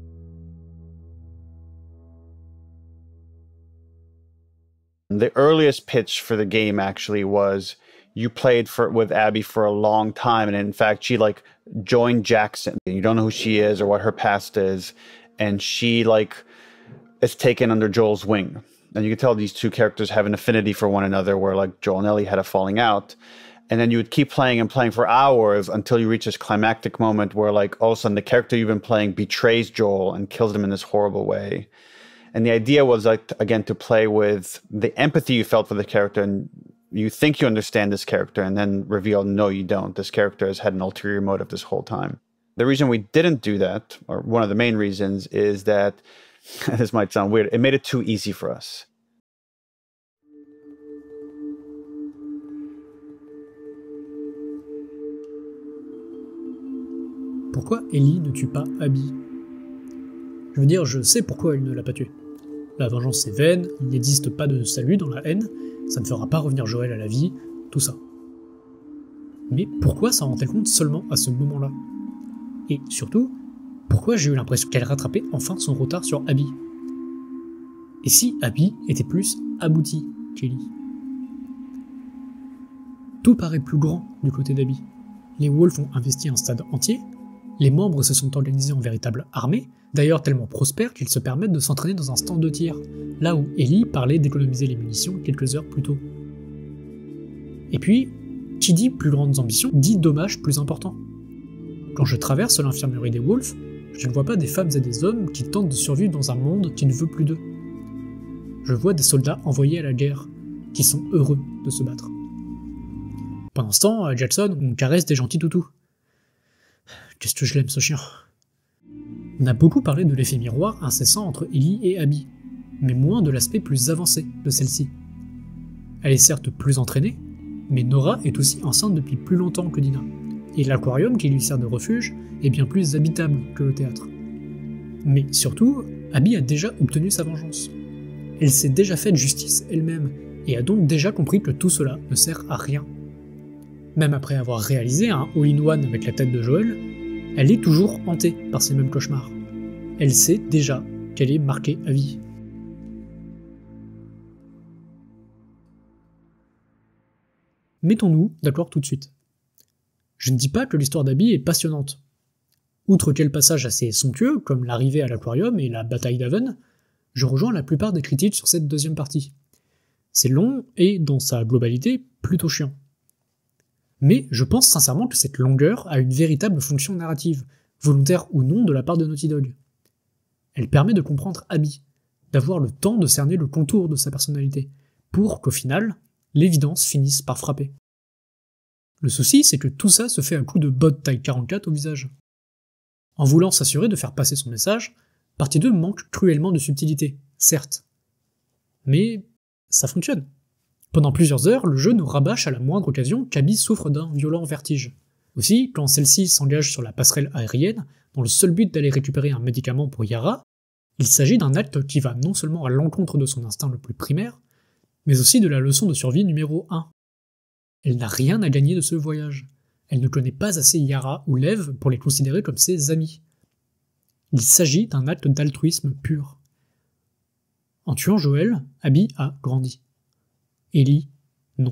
The earliest pitch for the game actually was you played with Abby for a long time, and in fact she joined Jackson. You don't know who she is or what her past is, and she is taken under Joel's wing. And you can tell these two characters have an affinity for one another, where Joel and Ellie had a falling out. And then you would keep playing and playing for hours until you reach this climactic moment where all of a sudden the character you've been playing betrays Joel and kills him in this horrible way. And the idea was again to play with the empathy you felt for the character, and you think you understand this character and then reveal, no, you don't. This character has had an ulterior motive this whole time. The reason we didn't do that, or one of the main reasons, is that, this might sound weird, it made it too easy for us. Pourquoi Ellie ne tue pas Abby? Je veux dire, je sais pourquoi elle ne l'a pas tué. La vengeance est vaine, il n'existe pas de salut dans la haine, ça ne fera pas revenir Joël à la vie, tout ça. Mais pourquoi s'en rend-elle compte seulement à ce moment-là? Et surtout, pourquoi j'ai eu l'impression qu'elle rattrapait enfin son retard sur Abby? Et si Abby était plus aboutie qu'Ellie? Tout paraît plus grand du côté d'Abby. Les Wolves ont investi un stade entier, les membres se sont organisés en véritable armée, d'ailleurs tellement prospères qu'ils se permettent de s'entraîner dans un stand de tir, là où Ellie parlait d'économiser les munitions quelques heures plus tôt. Et puis, qui dit plus grandes ambitions, dit dommages plus importants. Quand je traverse l'infirmerie des Wolves, je ne vois pas des femmes et des hommes qui tentent de survivre dans un monde qui ne veut plus d'eux. Je vois des soldats envoyés à la guerre, qui sont heureux de se battre. Pendant ce temps, à Jackson, on caresse des gentils toutous. Qu'est-ce que je l'aime ce chien. On a beaucoup parlé de l'effet miroir incessant entre Ellie et Abby, mais moins de l'aspect plus avancé de celle-ci. Elle est certes plus entraînée, mais Nora est aussi enceinte depuis plus longtemps que Dina, et l'aquarium qui lui sert de refuge est bien plus habitable que le théâtre. Mais surtout, Abby a déjà obtenu sa vengeance. Elle s'est déjà faite justice elle-même, et a donc déjà compris que tout cela ne sert à rien. Même après avoir réalisé un all-in-one avec la tête de Joël, elle est toujours hantée par ces mêmes cauchemars. Elle sait déjà qu'elle est marquée à vie. Mettons-nous d'accord tout de suite. Je ne dis pas que l'histoire d'Abby est passionnante. Outre quelques passages assez somptueux, comme l'arrivée à l'aquarium et la bataille d'Haven, je rejoins la plupart des critiques sur cette deuxième partie. C'est long et, dans sa globalité, plutôt chiant. Mais je pense sincèrement que cette longueur a une véritable fonction narrative, volontaire ou non de la part de Naughty Dog. Elle permet de comprendre Abby, d'avoir le temps de cerner le contour de sa personnalité, pour qu'au final, l'évidence finisse par frapper. Le souci, c'est que tout ça se fait à coup de bottes taille 44 au visage. En voulant s'assurer de faire passer son message, Partie 2 manque cruellement de subtilité, certes. Mais ça fonctionne. Pendant plusieurs heures, le jeu nous rabâche à la moindre occasion qu'Abby souffre d'un violent vertige. Aussi, quand celle-ci s'engage sur la passerelle aérienne, dans le seul but d'aller récupérer un médicament pour Yara, il s'agit d'un acte qui va non seulement à l'encontre de son instinct le plus primaire, mais aussi de la leçon de survie numéro 1. Elle n'a rien à gagner de ce voyage. Elle ne connaît pas assez Yara ou Lev pour les considérer comme ses amis. Il s'agit d'un acte d'altruisme pur. En tuant Joel, Abby a grandi. Ellie, non.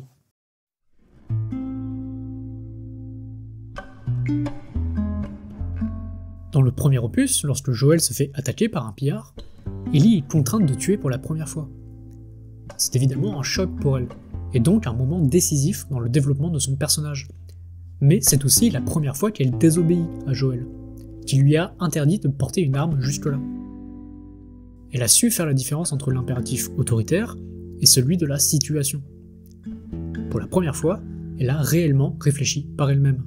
Dans le premier opus, lorsque Joel se fait attaquer par un pillard, Ellie est contrainte de tuer pour la première fois. C'est évidemment un choc pour elle, et donc un moment décisif dans le développement de son personnage. Mais c'est aussi la première fois qu'elle désobéit à Joel, qui lui a interdit de porter une arme jusque-là. Elle a su faire la différence entre l'impératif autoritaire et celui de la situation. Pour la première fois, elle a réellement réfléchi par elle-même.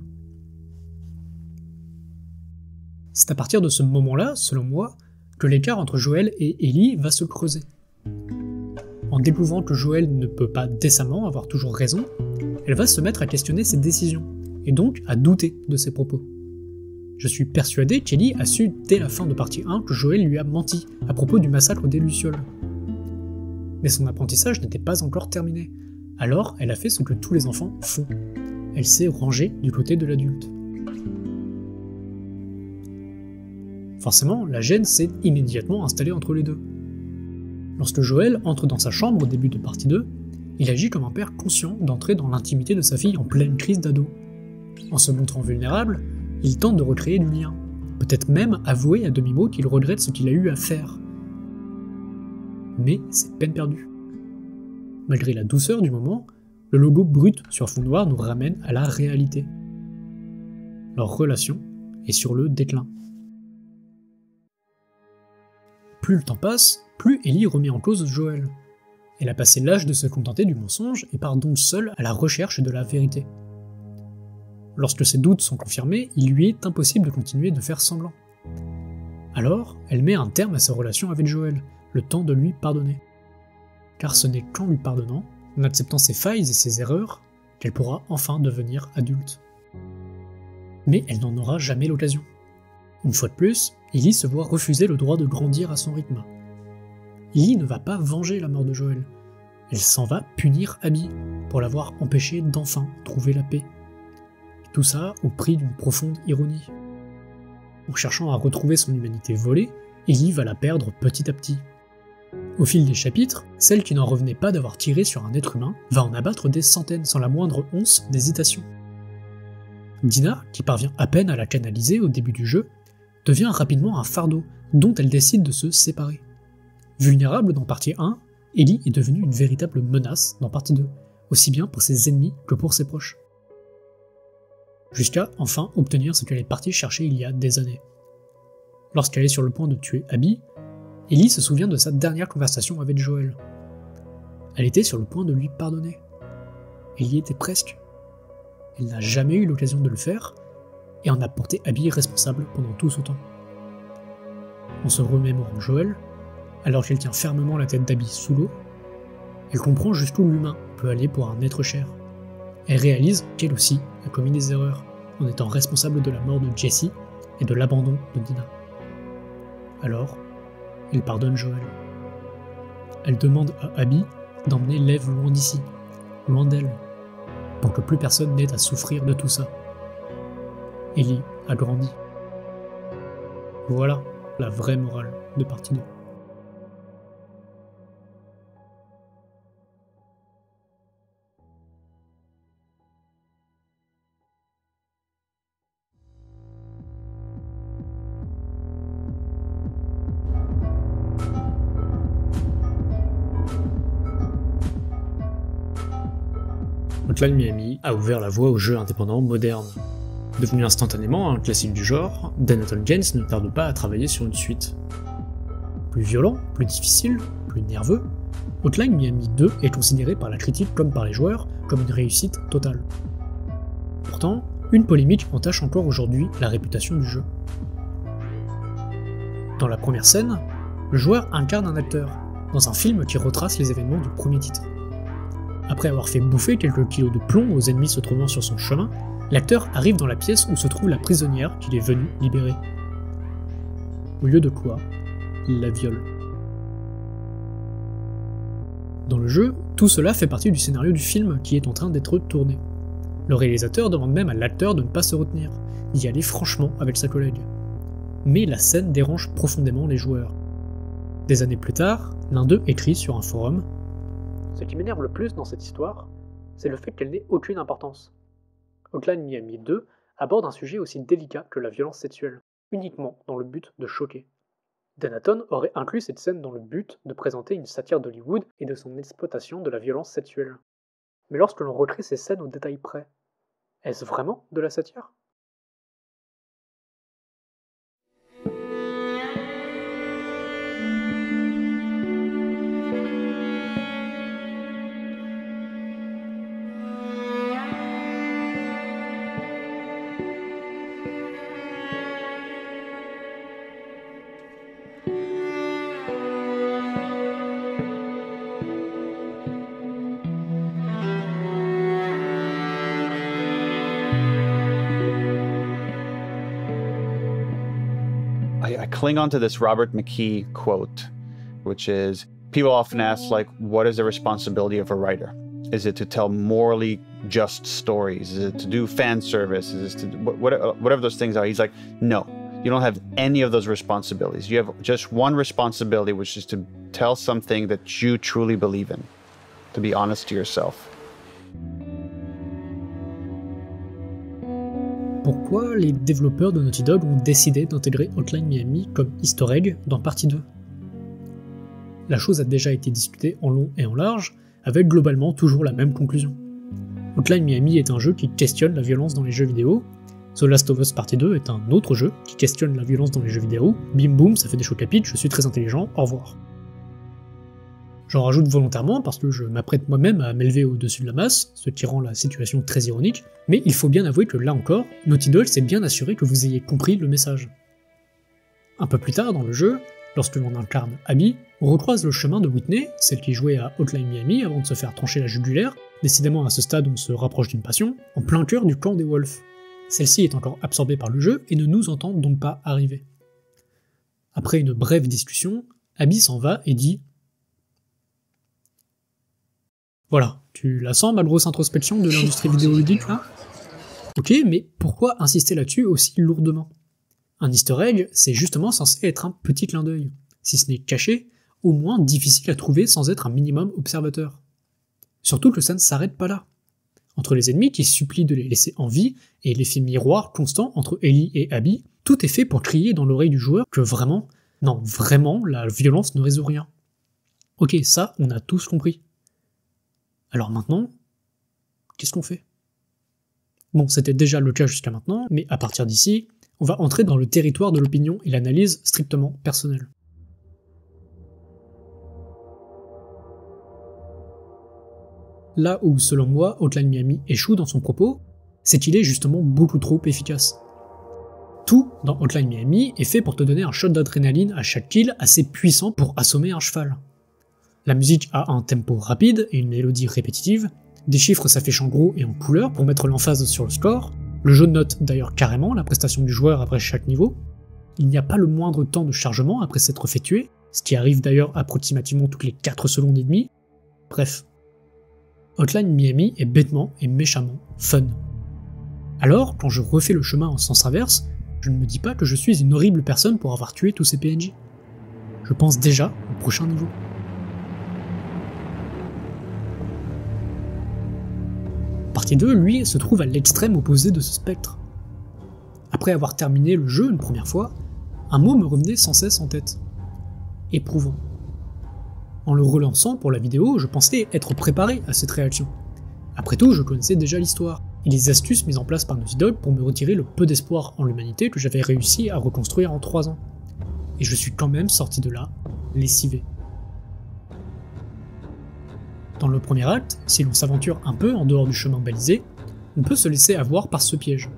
C'est à partir de ce moment-là, selon moi, que l'écart entre Joel et Ellie va se creuser. En découvrant que Joel ne peut pas décemment avoir toujours raison, elle va se mettre à questionner ses décisions, et donc à douter de ses propos. Je suis persuadé qu'Ellie a su dès la fin de partie 1 que Joel lui a menti à propos du massacre des Lucioles. Mais son apprentissage n'était pas encore terminé, alors elle a fait ce que tous les enfants font. Elle s'est rangée du côté de l'adulte. Forcément, la gêne s'est immédiatement installée entre les deux. Lorsque Joel entre dans sa chambre au début de partie 2, il agit comme un père conscient d'entrer dans l'intimité de sa fille en pleine crise d'ado. En se montrant vulnérable, il tente de recréer du lien, peut-être même avouer à demi-mot qu'il regrette ce qu'il a eu à faire. Mais c'est peine perdue. Malgré la douceur du moment, le logo brut sur fond noir nous ramène à la réalité. Leur relation est sur le déclin. Plus le temps passe, plus Ellie remet en cause Joel. Elle a passé l'âge de se contenter du mensonge et part donc seule à la recherche de la vérité. Lorsque ses doutes sont confirmés, il lui est impossible de continuer de faire semblant. Alors, elle met un terme à sa relation avec Joel, le temps de lui pardonner. Car ce n'est qu'en lui pardonnant, en acceptant ses failles et ses erreurs, qu'elle pourra enfin devenir adulte. Mais elle n'en aura jamais l'occasion. Une fois de plus, Ellie se voit refuser le droit de grandir à son rythme. Ellie ne va pas venger la mort de Joel, elle s'en va punir Abby pour l'avoir empêché d'enfin trouver la paix. Et tout ça au prix d'une profonde ironie. En cherchant à retrouver son humanité volée, Ellie va la perdre petit à petit. Au fil des chapitres, celle qui n'en revenait pas d'avoir tiré sur un être humain va en abattre des centaines sans la moindre once d'hésitation. Dina, qui parvient à peine à la canaliser au début du jeu, devient rapidement un fardeau dont elle décide de se séparer. Vulnérable dans partie 1, Ellie est devenue une véritable menace dans partie 2, aussi bien pour ses ennemis que pour ses proches. Jusqu'à enfin obtenir ce qu'elle est partie chercher il y a des années. Lorsqu'elle est sur le point de tuer Abby, Ellie se souvient de sa dernière conversation avec Joel. Elle était sur le point de lui pardonner. Elle y était presque. Elle n'a jamais eu l'occasion de le faire, et en a porté Abby responsable pendant tout ce temps. En se remémorant Joel, alors qu'elle tient fermement la tête d'Abby sous l'eau, elle comprend jusqu'où l'humain peut aller pour un être cher. Elle réalise qu'elle aussi a commis des erreurs, en étant responsable de la mort de Jesse et de l'abandon de Dina. Alors, elle pardonne Joel. Elle demande à Abby d'emmener Lev loin d'ici, loin d'elle, pour que plus personne n'ait à souffrir de tout ça. Ellie a grandi. Voilà la vraie morale de partie 2. Hotline Miami a ouvert la voie aux jeux indépendants modernes. Devenu instantanément un classique du genre, Denathan Games ne tarde pas à travailler sur une suite. Plus violent, plus difficile, plus nerveux, Hotline Miami 2 est considéré par la critique comme par les joueurs comme une réussite totale. Pourtant, une polémique entache encore aujourd'hui la réputation du jeu. Dans la première scène, le joueur incarne un acteur, dans un film qui retrace les événements du premier titre. Après avoir fait bouffer quelques kilos de plomb aux ennemis se trouvant sur son chemin, l'acteur arrive dans la pièce où se trouve la prisonnière qu'il est venu libérer. Au lieu de quoi, il la viole. Dans le jeu, tout cela fait partie du scénario du film qui est en train d'être tourné. Le réalisateur demande même à l'acteur de ne pas se retenir, d'y aller franchement avec sa collègue. Mais la scène dérange profondément les joueurs. Des années plus tard, l'un d'eux écrit sur un forum « Ce qui m'énerve le plus dans cette histoire, c'est le fait qu'elle n'ait aucune importance. Hotline Miami 2 aborde un sujet aussi délicat que la violence sexuelle, uniquement dans le but de choquer. Denaton aurait inclus cette scène dans le but de présenter une satire d'Hollywood et de son exploitation de la violence sexuelle. Mais lorsque l'on recrée ces scènes au détail près, est-ce vraiment de la satire ? I cling on to this Robert McKee quote, which is, people often ask, like, what is the responsibility of a writer? Is it to tell morally just stories? Is it to do fan service? Is it to whatever those things are? He's like, no, you don't have any of those responsibilities. You have just one responsibility, which is to tell something that you truly believe in, to be honest to yourself. Pourquoi les développeurs de Naughty Dog ont décidé d'intégrer Hotline Miami comme easter egg dans partie 2 ? La chose a déjà été discutée en long et en large, avec globalement toujours la même conclusion. Hotline Miami est un jeu qui questionne la violence dans les jeux vidéo, The Last of Us Partie 2 est un autre jeu qui questionne la violence dans les jeux vidéo, bim boum, ça fait des chocs à pitch, je suis très intelligent, au revoir. J'en rajoute volontairement parce que je m'apprête moi-même à m'élever au-dessus de la masse, ce qui rend la situation très ironique, mais il faut bien avouer que là encore, Naughty Dog s'est bien assuré que vous ayez compris le message. Un peu plus tard dans le jeu, lorsque l'on incarne Abby, on recroise le chemin de Whitney, celle qui jouait à Hotline Miami avant de se faire trancher la jugulaire, décidément à ce stade on se rapproche d'une passion, en plein cœur du camp des Wolves. Celle-ci est encore absorbée par le jeu et ne nous entend donc pas arriver. Après une brève discussion, Abby s'en va et dit « Voilà, tu la sens ma grosse introspection de l'industrie vidéoludique là ? Ok, mais pourquoi insister là-dessus aussi lourdement ? Un easter egg, c'est justement censé être un petit clin d'œil, si ce n'est caché, au moins difficile à trouver sans être un minimum observateur. Surtout que ça ne s'arrête pas là. Entre les ennemis qui supplient de les laisser en vie et l'effet miroir constant entre Ellie et Abby, tout est fait pour crier dans l'oreille du joueur que vraiment, non vraiment, la violence ne résout rien. Ok, ça, on a tous compris. Alors maintenant, qu'est-ce qu'on fait ? Bon, c'était déjà le cas jusqu'à maintenant, mais à partir d'ici, on va entrer dans le territoire de l'opinion et l'analyse strictement personnelle. Là où, selon moi, Hotline Miami échoue dans son propos, c'est qu'il est justement beaucoup trop efficace. Tout dans Hotline Miami est fait pour te donner un shot d'adrénaline à chaque kill assez puissant pour assommer un cheval. La musique a un tempo rapide et une mélodie répétitive, des chiffres s'affichent en gros et en couleur pour mettre l'emphase sur le score, le jeu note d'ailleurs carrément la prestation du joueur après chaque niveau, il n'y a pas le moindre temps de chargement après s'être fait tuer, ce qui arrive d'ailleurs approximativement toutes les 4 secondes et demie, bref. Hotline Miami est bêtement et méchamment fun. Alors, quand je refais le chemin en sens inverse, je ne me dis pas que je suis une horrible personne pour avoir tué tous ces PNJ. Je pense déjà au prochain niveau. Partie 2, lui, se trouve à l'extrême opposé de ce spectre. Après avoir terminé le jeu une première fois, un mot me revenait sans cesse en tête. Éprouvant. En le relançant pour la vidéo, je pensais être préparé à cette réaction. Après tout, je connaissais déjà l'histoire, et les astuces mises en place par Naughty Dog pour me retirer le peu d'espoir en l'humanité que j'avais réussi à reconstruire en 3 ans. Et je suis quand même sorti de là, lessivé. Dans le premier acte, si l'on s'aventure un peu en dehors du chemin balisé, on peut se laisser avoir par ce piège.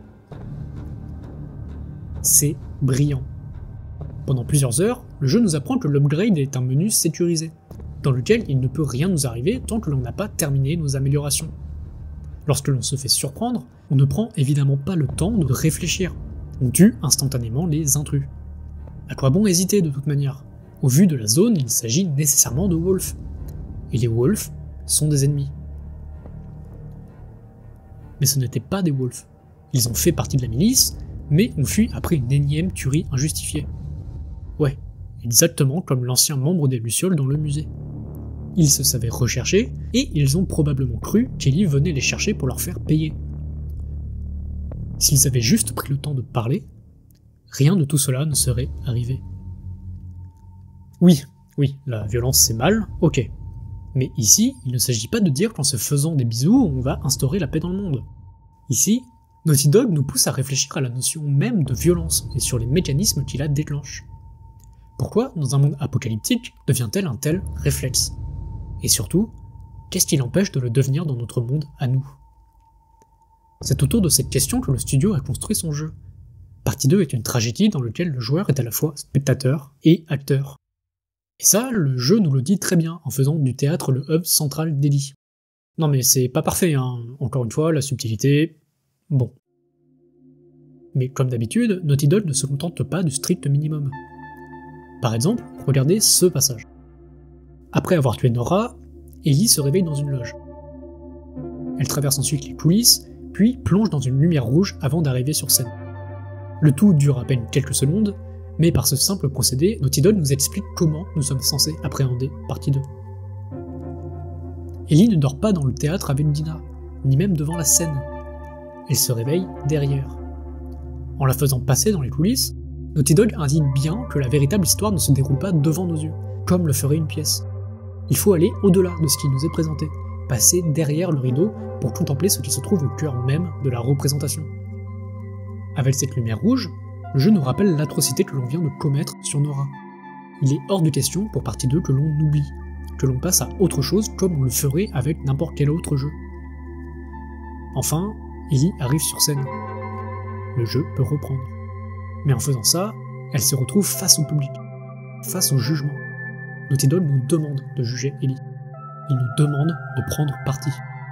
C'est brillant. Pendant plusieurs heures, le jeu nous apprend que l'upgrade est un menu sécurisé. dans lequel il ne peut rien nous arriver tant que l'on n'a pas terminé nos améliorations. Lorsque l'on se fait surprendre, on ne prend évidemment pas le temps de réfléchir. On tue instantanément les intrus. À quoi bon hésiter de toute manière? Au vu de la zone, il s'agit nécessairement de wolves. Et les wolves sont des ennemis. Mais ce n'étaient pas des wolves. Ils ont fait partie de la milice, mais ont fui après une énième tuerie injustifiée. Ouais, exactement comme l'ancien membre des Lucioles dans le musée. Ils se savaient recherchés, et ils ont probablement cru qu'Ellie venait les chercher pour leur faire payer. S'ils avaient juste pris le temps de parler, rien de tout cela ne serait arrivé. Oui, la violence c'est mal, ok. Mais ici, il ne s'agit pas de dire qu'en se faisant des bisous, on va instaurer la paix dans le monde. Ici, Naughty Dog nous pousse à réfléchir à la notion même de violence et sur les mécanismes qui la déclenchent. Pourquoi, dans un monde apocalyptique, devient-elle un tel réflexe? Et surtout, qu'est-ce qui l'empêche de le devenir dans notre monde à nous? C'est autour de cette question que le studio a construit son jeu. Partie 2 est une tragédie dans laquelle le joueur est à la fois spectateur et acteur. Et ça, le jeu nous le dit très bien en faisant du théâtre le hub central d'Ellie. Non mais c'est pas parfait, hein. Encore une fois, la subtilité... bon. Mais comme d'habitude, Naughty Dog ne se contente pas du strict minimum. Par exemple, regardez ce passage. Après avoir tué Nora, Ellie se réveille dans une loge. Elle traverse ensuite les coulisses, puis plonge dans une lumière rouge avant d'arriver sur scène. Le tout dure à peine quelques secondes, mais par ce simple procédé, Naughty Dog nous explique comment nous sommes censés appréhender partie 2. Ellie ne dort pas dans le théâtre avec Dina, ni même devant la scène. Elle se réveille derrière. En la faisant passer dans les coulisses, Naughty Dog indique bien que la véritable histoire ne se déroule pas devant nos yeux, comme le ferait une pièce. Il faut aller au-delà de ce qui nous est présenté, passer derrière le rideau pour contempler ce qui se trouve au cœur même de la représentation. Avec cette lumière rouge, le jeu nous rappelle l'atrocité que l'on vient de commettre sur Nora. Il est hors de question pour partie 2 que l'on oublie, que l'on passe à autre chose comme on le ferait avec n'importe quel autre jeu. Enfin, Ellie arrive sur scène. Le jeu peut reprendre. Mais en faisant ça, elle se retrouve face au public, face au jugement. Naughty Dog nous demande de juger Ellie. Il nous demande de prendre parti.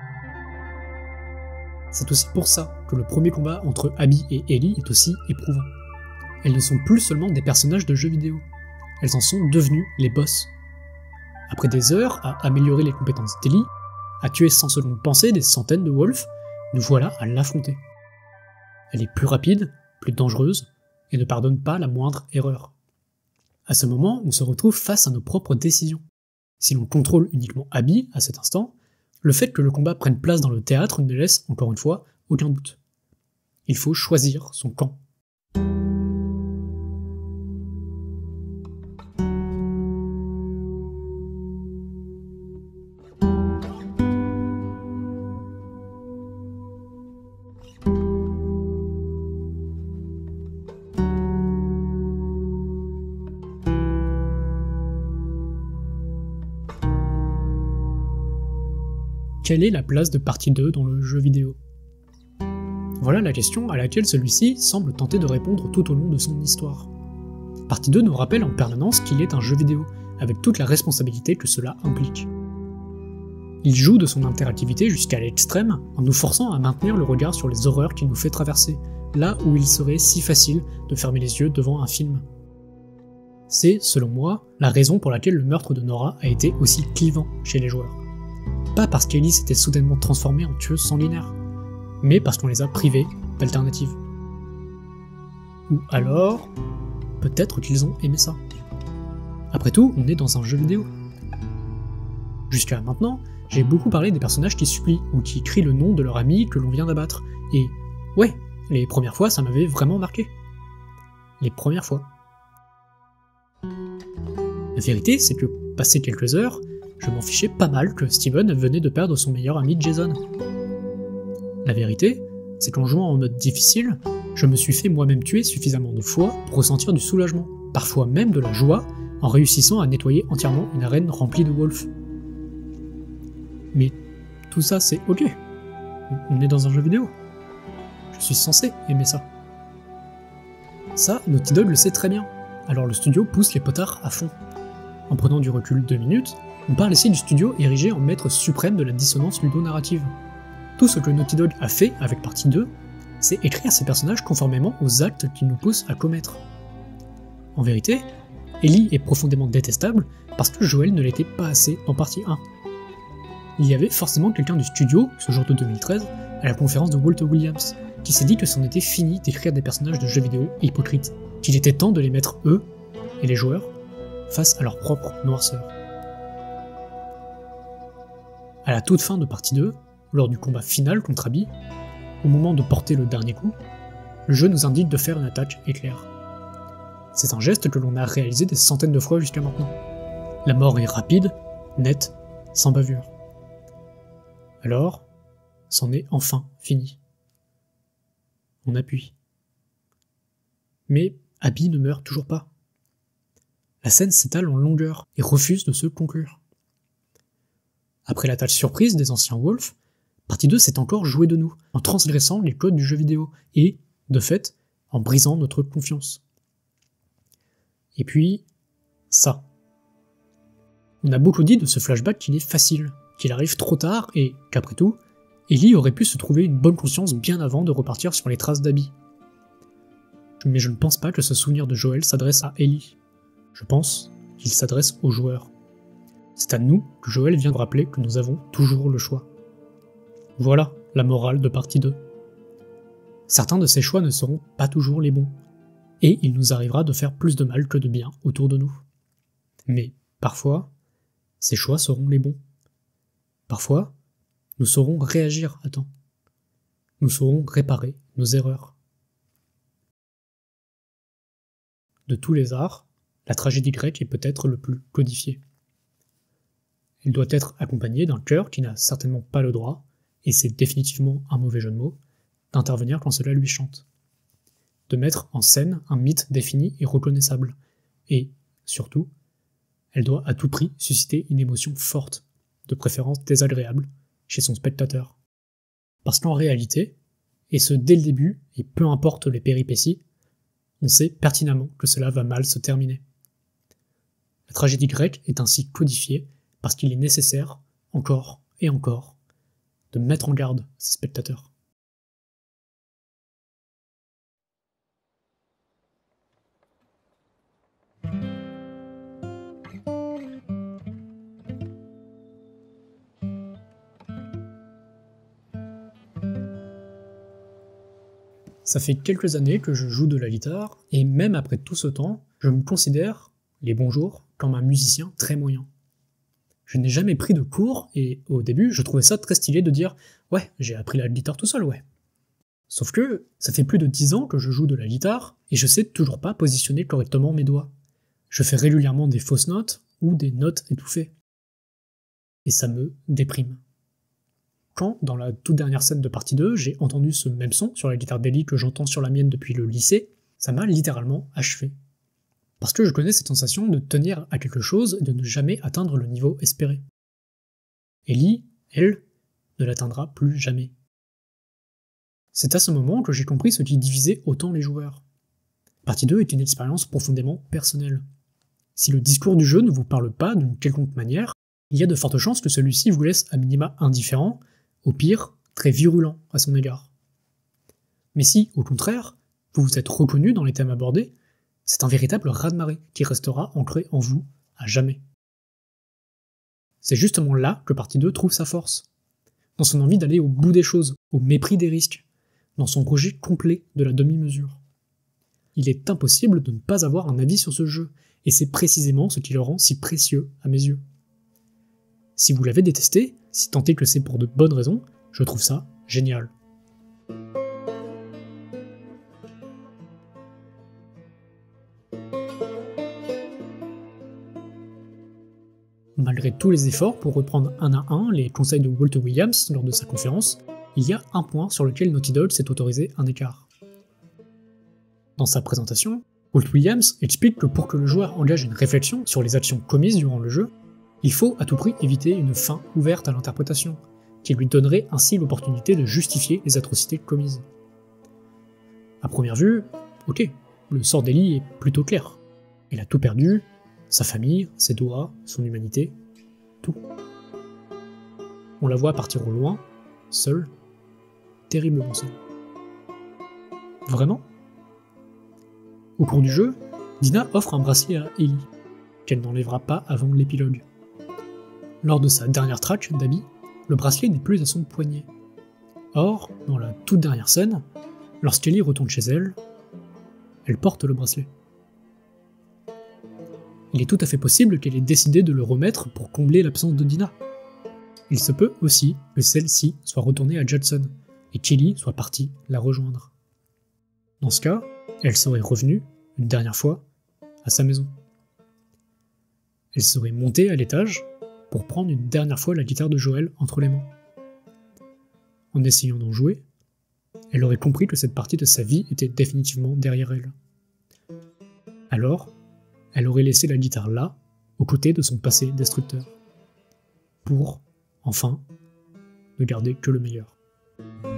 C'est aussi pour ça que le premier combat entre Abby et Ellie est aussi éprouvant. Elles ne sont plus seulement des personnages de jeux vidéo, elles en sont devenues les boss. Après des heures à améliorer les compétences d'Ellie, à tuer sans seconde pensée des centaines de wolves, nous voilà à l'affronter. Elle est plus rapide, plus dangereuse, et ne pardonne pas la moindre erreur. À ce moment, on se retrouve face à nos propres décisions. Si l'on contrôle uniquement Abby à cet instant, le fait que le combat prenne place dans le théâtre ne laisse, encore une fois, aucun doute. Il faut choisir son camp. Quelle est la place de partie 2 dans le jeu vidéo? Voilà la question à laquelle celui-ci semble tenter de répondre tout au long de son histoire. Partie 2 nous rappelle en permanence qu'il est un jeu vidéo, avec toute la responsabilité que cela implique. Il joue de son interactivité jusqu'à l'extrême en nous forçant à maintenir le regard sur les horreurs qu'il nous fait traverser, là où il serait si facile de fermer les yeux devant un film. C'est, selon moi, la raison pour laquelle le meurtre de Nora a été aussi clivant chez les joueurs. Pas parce qu'Ellie s'était soudainement transformée en tueuse sanguinaire, mais parce qu'on les a privés d'alternatives. Ou alors, peut-être qu'ils ont aimé ça. Après tout, on est dans un jeu vidéo. Jusqu'à maintenant, j'ai beaucoup parlé des personnages qui supplient ou qui crient le nom de leur ami que l'on vient d'abattre, et ouais, les premières fois ça m'avait vraiment marqué. Les premières fois. La vérité, c'est que, passé quelques heures, je m'en fichais pas mal que Steven venait de perdre son meilleur ami Jason. La vérité, c'est qu'en jouant en mode difficile, je me suis fait moi-même tuer suffisamment de fois pour ressentir du soulagement, parfois même de la joie, en réussissant à nettoyer entièrement une arène remplie de wolves. Mais tout ça c'est ok. On est dans un jeu vidéo. Je suis censé aimer ça. Ça, Naughty Dog le sait très bien, alors le studio pousse les potards à fond. En prenant du recul 2 minutes, On parle ici du studio érigé en maître suprême de la dissonance ludonarrative. Tout ce que Naughty Dog a fait avec partie 2, c'est écrire ses personnages conformément aux actes qu'ils nous poussent à commettre. En vérité, Ellie est profondément détestable parce que Joel ne l'était pas assez dans partie 1. Il y avait forcément quelqu'un du studio, ce jour de 2013, à la conférence de Walter Williams, qui s'est dit que c'en était fini d'écrire des personnages de jeux vidéo hypocrites, qu'il était temps de les mettre eux, et les joueurs, face à leur propre noirceur. À la toute fin de partie 2, lors du combat final contre Abby, au moment de porter le dernier coup, le jeu nous indique de faire une attaque éclair. C'est un geste que l'on a réalisé des centaines de fois jusqu'à maintenant. La mort est rapide, nette, sans bavure. Alors, c'en est enfin fini. On appuie. Mais Abby ne meurt toujours pas. La scène s'étale en longueur et refuse de se conclure. Après l'attaque surprise des anciens Wolves, partie 2 s'est encore jouée de nous, en transgressant les codes du jeu vidéo et, de fait, en brisant notre confiance. Et puis, ça. On a beaucoup dit de ce flashback qu'il est facile, qu'il arrive trop tard et qu'après tout, Ellie aurait pu se trouver une bonne conscience bien avant de repartir sur les traces d'Abby. Mais je ne pense pas que ce souvenir de Joel s'adresse à Ellie. Je pense qu'il s'adresse aux joueurs. C'est à nous que Joel vient de rappeler que nous avons toujours le choix. Voilà la morale de partie 2. Certains de ces choix ne seront pas toujours les bons, et il nous arrivera de faire plus de mal que de bien autour de nous. Mais parfois, ces choix seront les bons. Parfois, nous saurons réagir à temps. Nous saurons réparer nos erreurs. De tous les arts, la tragédie grecque est peut-être le plus codifié. Elle doit être accompagnée d'un cœur qui n'a certainement pas le droit, et c'est définitivement un mauvais jeu de mots, d'intervenir quand cela lui chante. De mettre en scène un mythe défini et reconnaissable, et, surtout, elle doit à tout prix susciter une émotion forte, de préférence désagréable, chez son spectateur. Parce qu'en réalité, et ce dès le début, et peu importe les péripéties, on sait pertinemment que cela va mal se terminer. La tragédie grecque est ainsi codifiée parce qu'il est nécessaire, encore et encore, de mettre en garde ses spectateurs. Ça fait quelques années que je joue de la guitare, et même après tout ce temps, je me considère, les bons jours, comme un musicien très moyen. Je n'ai jamais pris de cours, et au début, je trouvais ça très stylé de dire « Ouais, j'ai appris la guitare tout seul, ouais ». Sauf que, ça fait plus de 10 ans que je joue de la guitare, et je sais toujours pas positionner correctement mes doigts. Je fais régulièrement des fausses notes, ou des notes étouffées. Et ça me déprime. Quand, dans la toute dernière scène de partie 2, j'ai entendu ce même son sur la guitare d'Ellie que j'entends sur la mienne depuis le lycée, ça m'a littéralement achevé. Parce que je connais cette sensation de tenir à quelque chose et de ne jamais atteindre le niveau espéré. Ellie, elle, ne l'atteindra plus jamais. C'est à ce moment que j'ai compris ce qui divisait autant les joueurs. Partie 2 est une expérience profondément personnelle. Si le discours du jeu ne vous parle pas d'une quelconque manière, il y a de fortes chances que celui-ci vous laisse à minima indifférent, au pire, très virulent à son égard. Mais si, au contraire, vous vous êtes reconnu dans les thèmes abordés, c'est un véritable raz-de-marée qui restera ancré en vous à jamais. C'est justement là que partie 2 trouve sa force. Dans son envie d'aller au bout des choses, au mépris des risques, dans son rejet complet de la demi-mesure. Il est impossible de ne pas avoir un avis sur ce jeu, et c'est précisément ce qui le rend si précieux à mes yeux. Si vous l'avez détesté, si tant est que c'est pour de bonnes raisons, je trouve ça génial. Malgré tous les efforts pour reprendre un à un les conseils de Walter Williams lors de sa conférence, il y a un point sur lequel Naughty Dog s'est autorisé un écart. Dans sa présentation, Walt Williams explique que pour que le joueur engage une réflexion sur les actions commises durant le jeu, il faut à tout prix éviter une fin ouverte à l'interprétation, qui lui donnerait ainsi l'opportunité de justifier les atrocités commises. À première vue, ok, le sort d'Ellie est plutôt clair. Elle a tout perdu, sa famille, ses doigts, son humanité. tout. On la voit partir au loin, seule, terriblement seule. Vraiment? Au cours du jeu, Dina offre un bracelet à Ellie, qu'elle n'enlèvera pas avant l'épilogue. Lors de sa dernière track d'Abby, le bracelet n'est plus à son poignet. Or, dans la toute dernière scène, lorsqu'Ellie retourne chez elle, elle porte le bracelet. Il est tout à fait possible qu'elle ait décidé de le remettre pour combler l'absence de Dina. Il se peut aussi que celle-ci soit retournée à Judson et qu'Ellie soit partie la rejoindre. Dans ce cas, elle serait revenue, une dernière fois, à sa maison. Elle serait montée à l'étage pour prendre une dernière fois la guitare de Joel entre les mains. En essayant d'en jouer, elle aurait compris que cette partie de sa vie était définitivement derrière elle. Alors, elle aurait laissé la guitare là, aux côtés de son passé destructeur, pour, enfin, ne garder que le meilleur.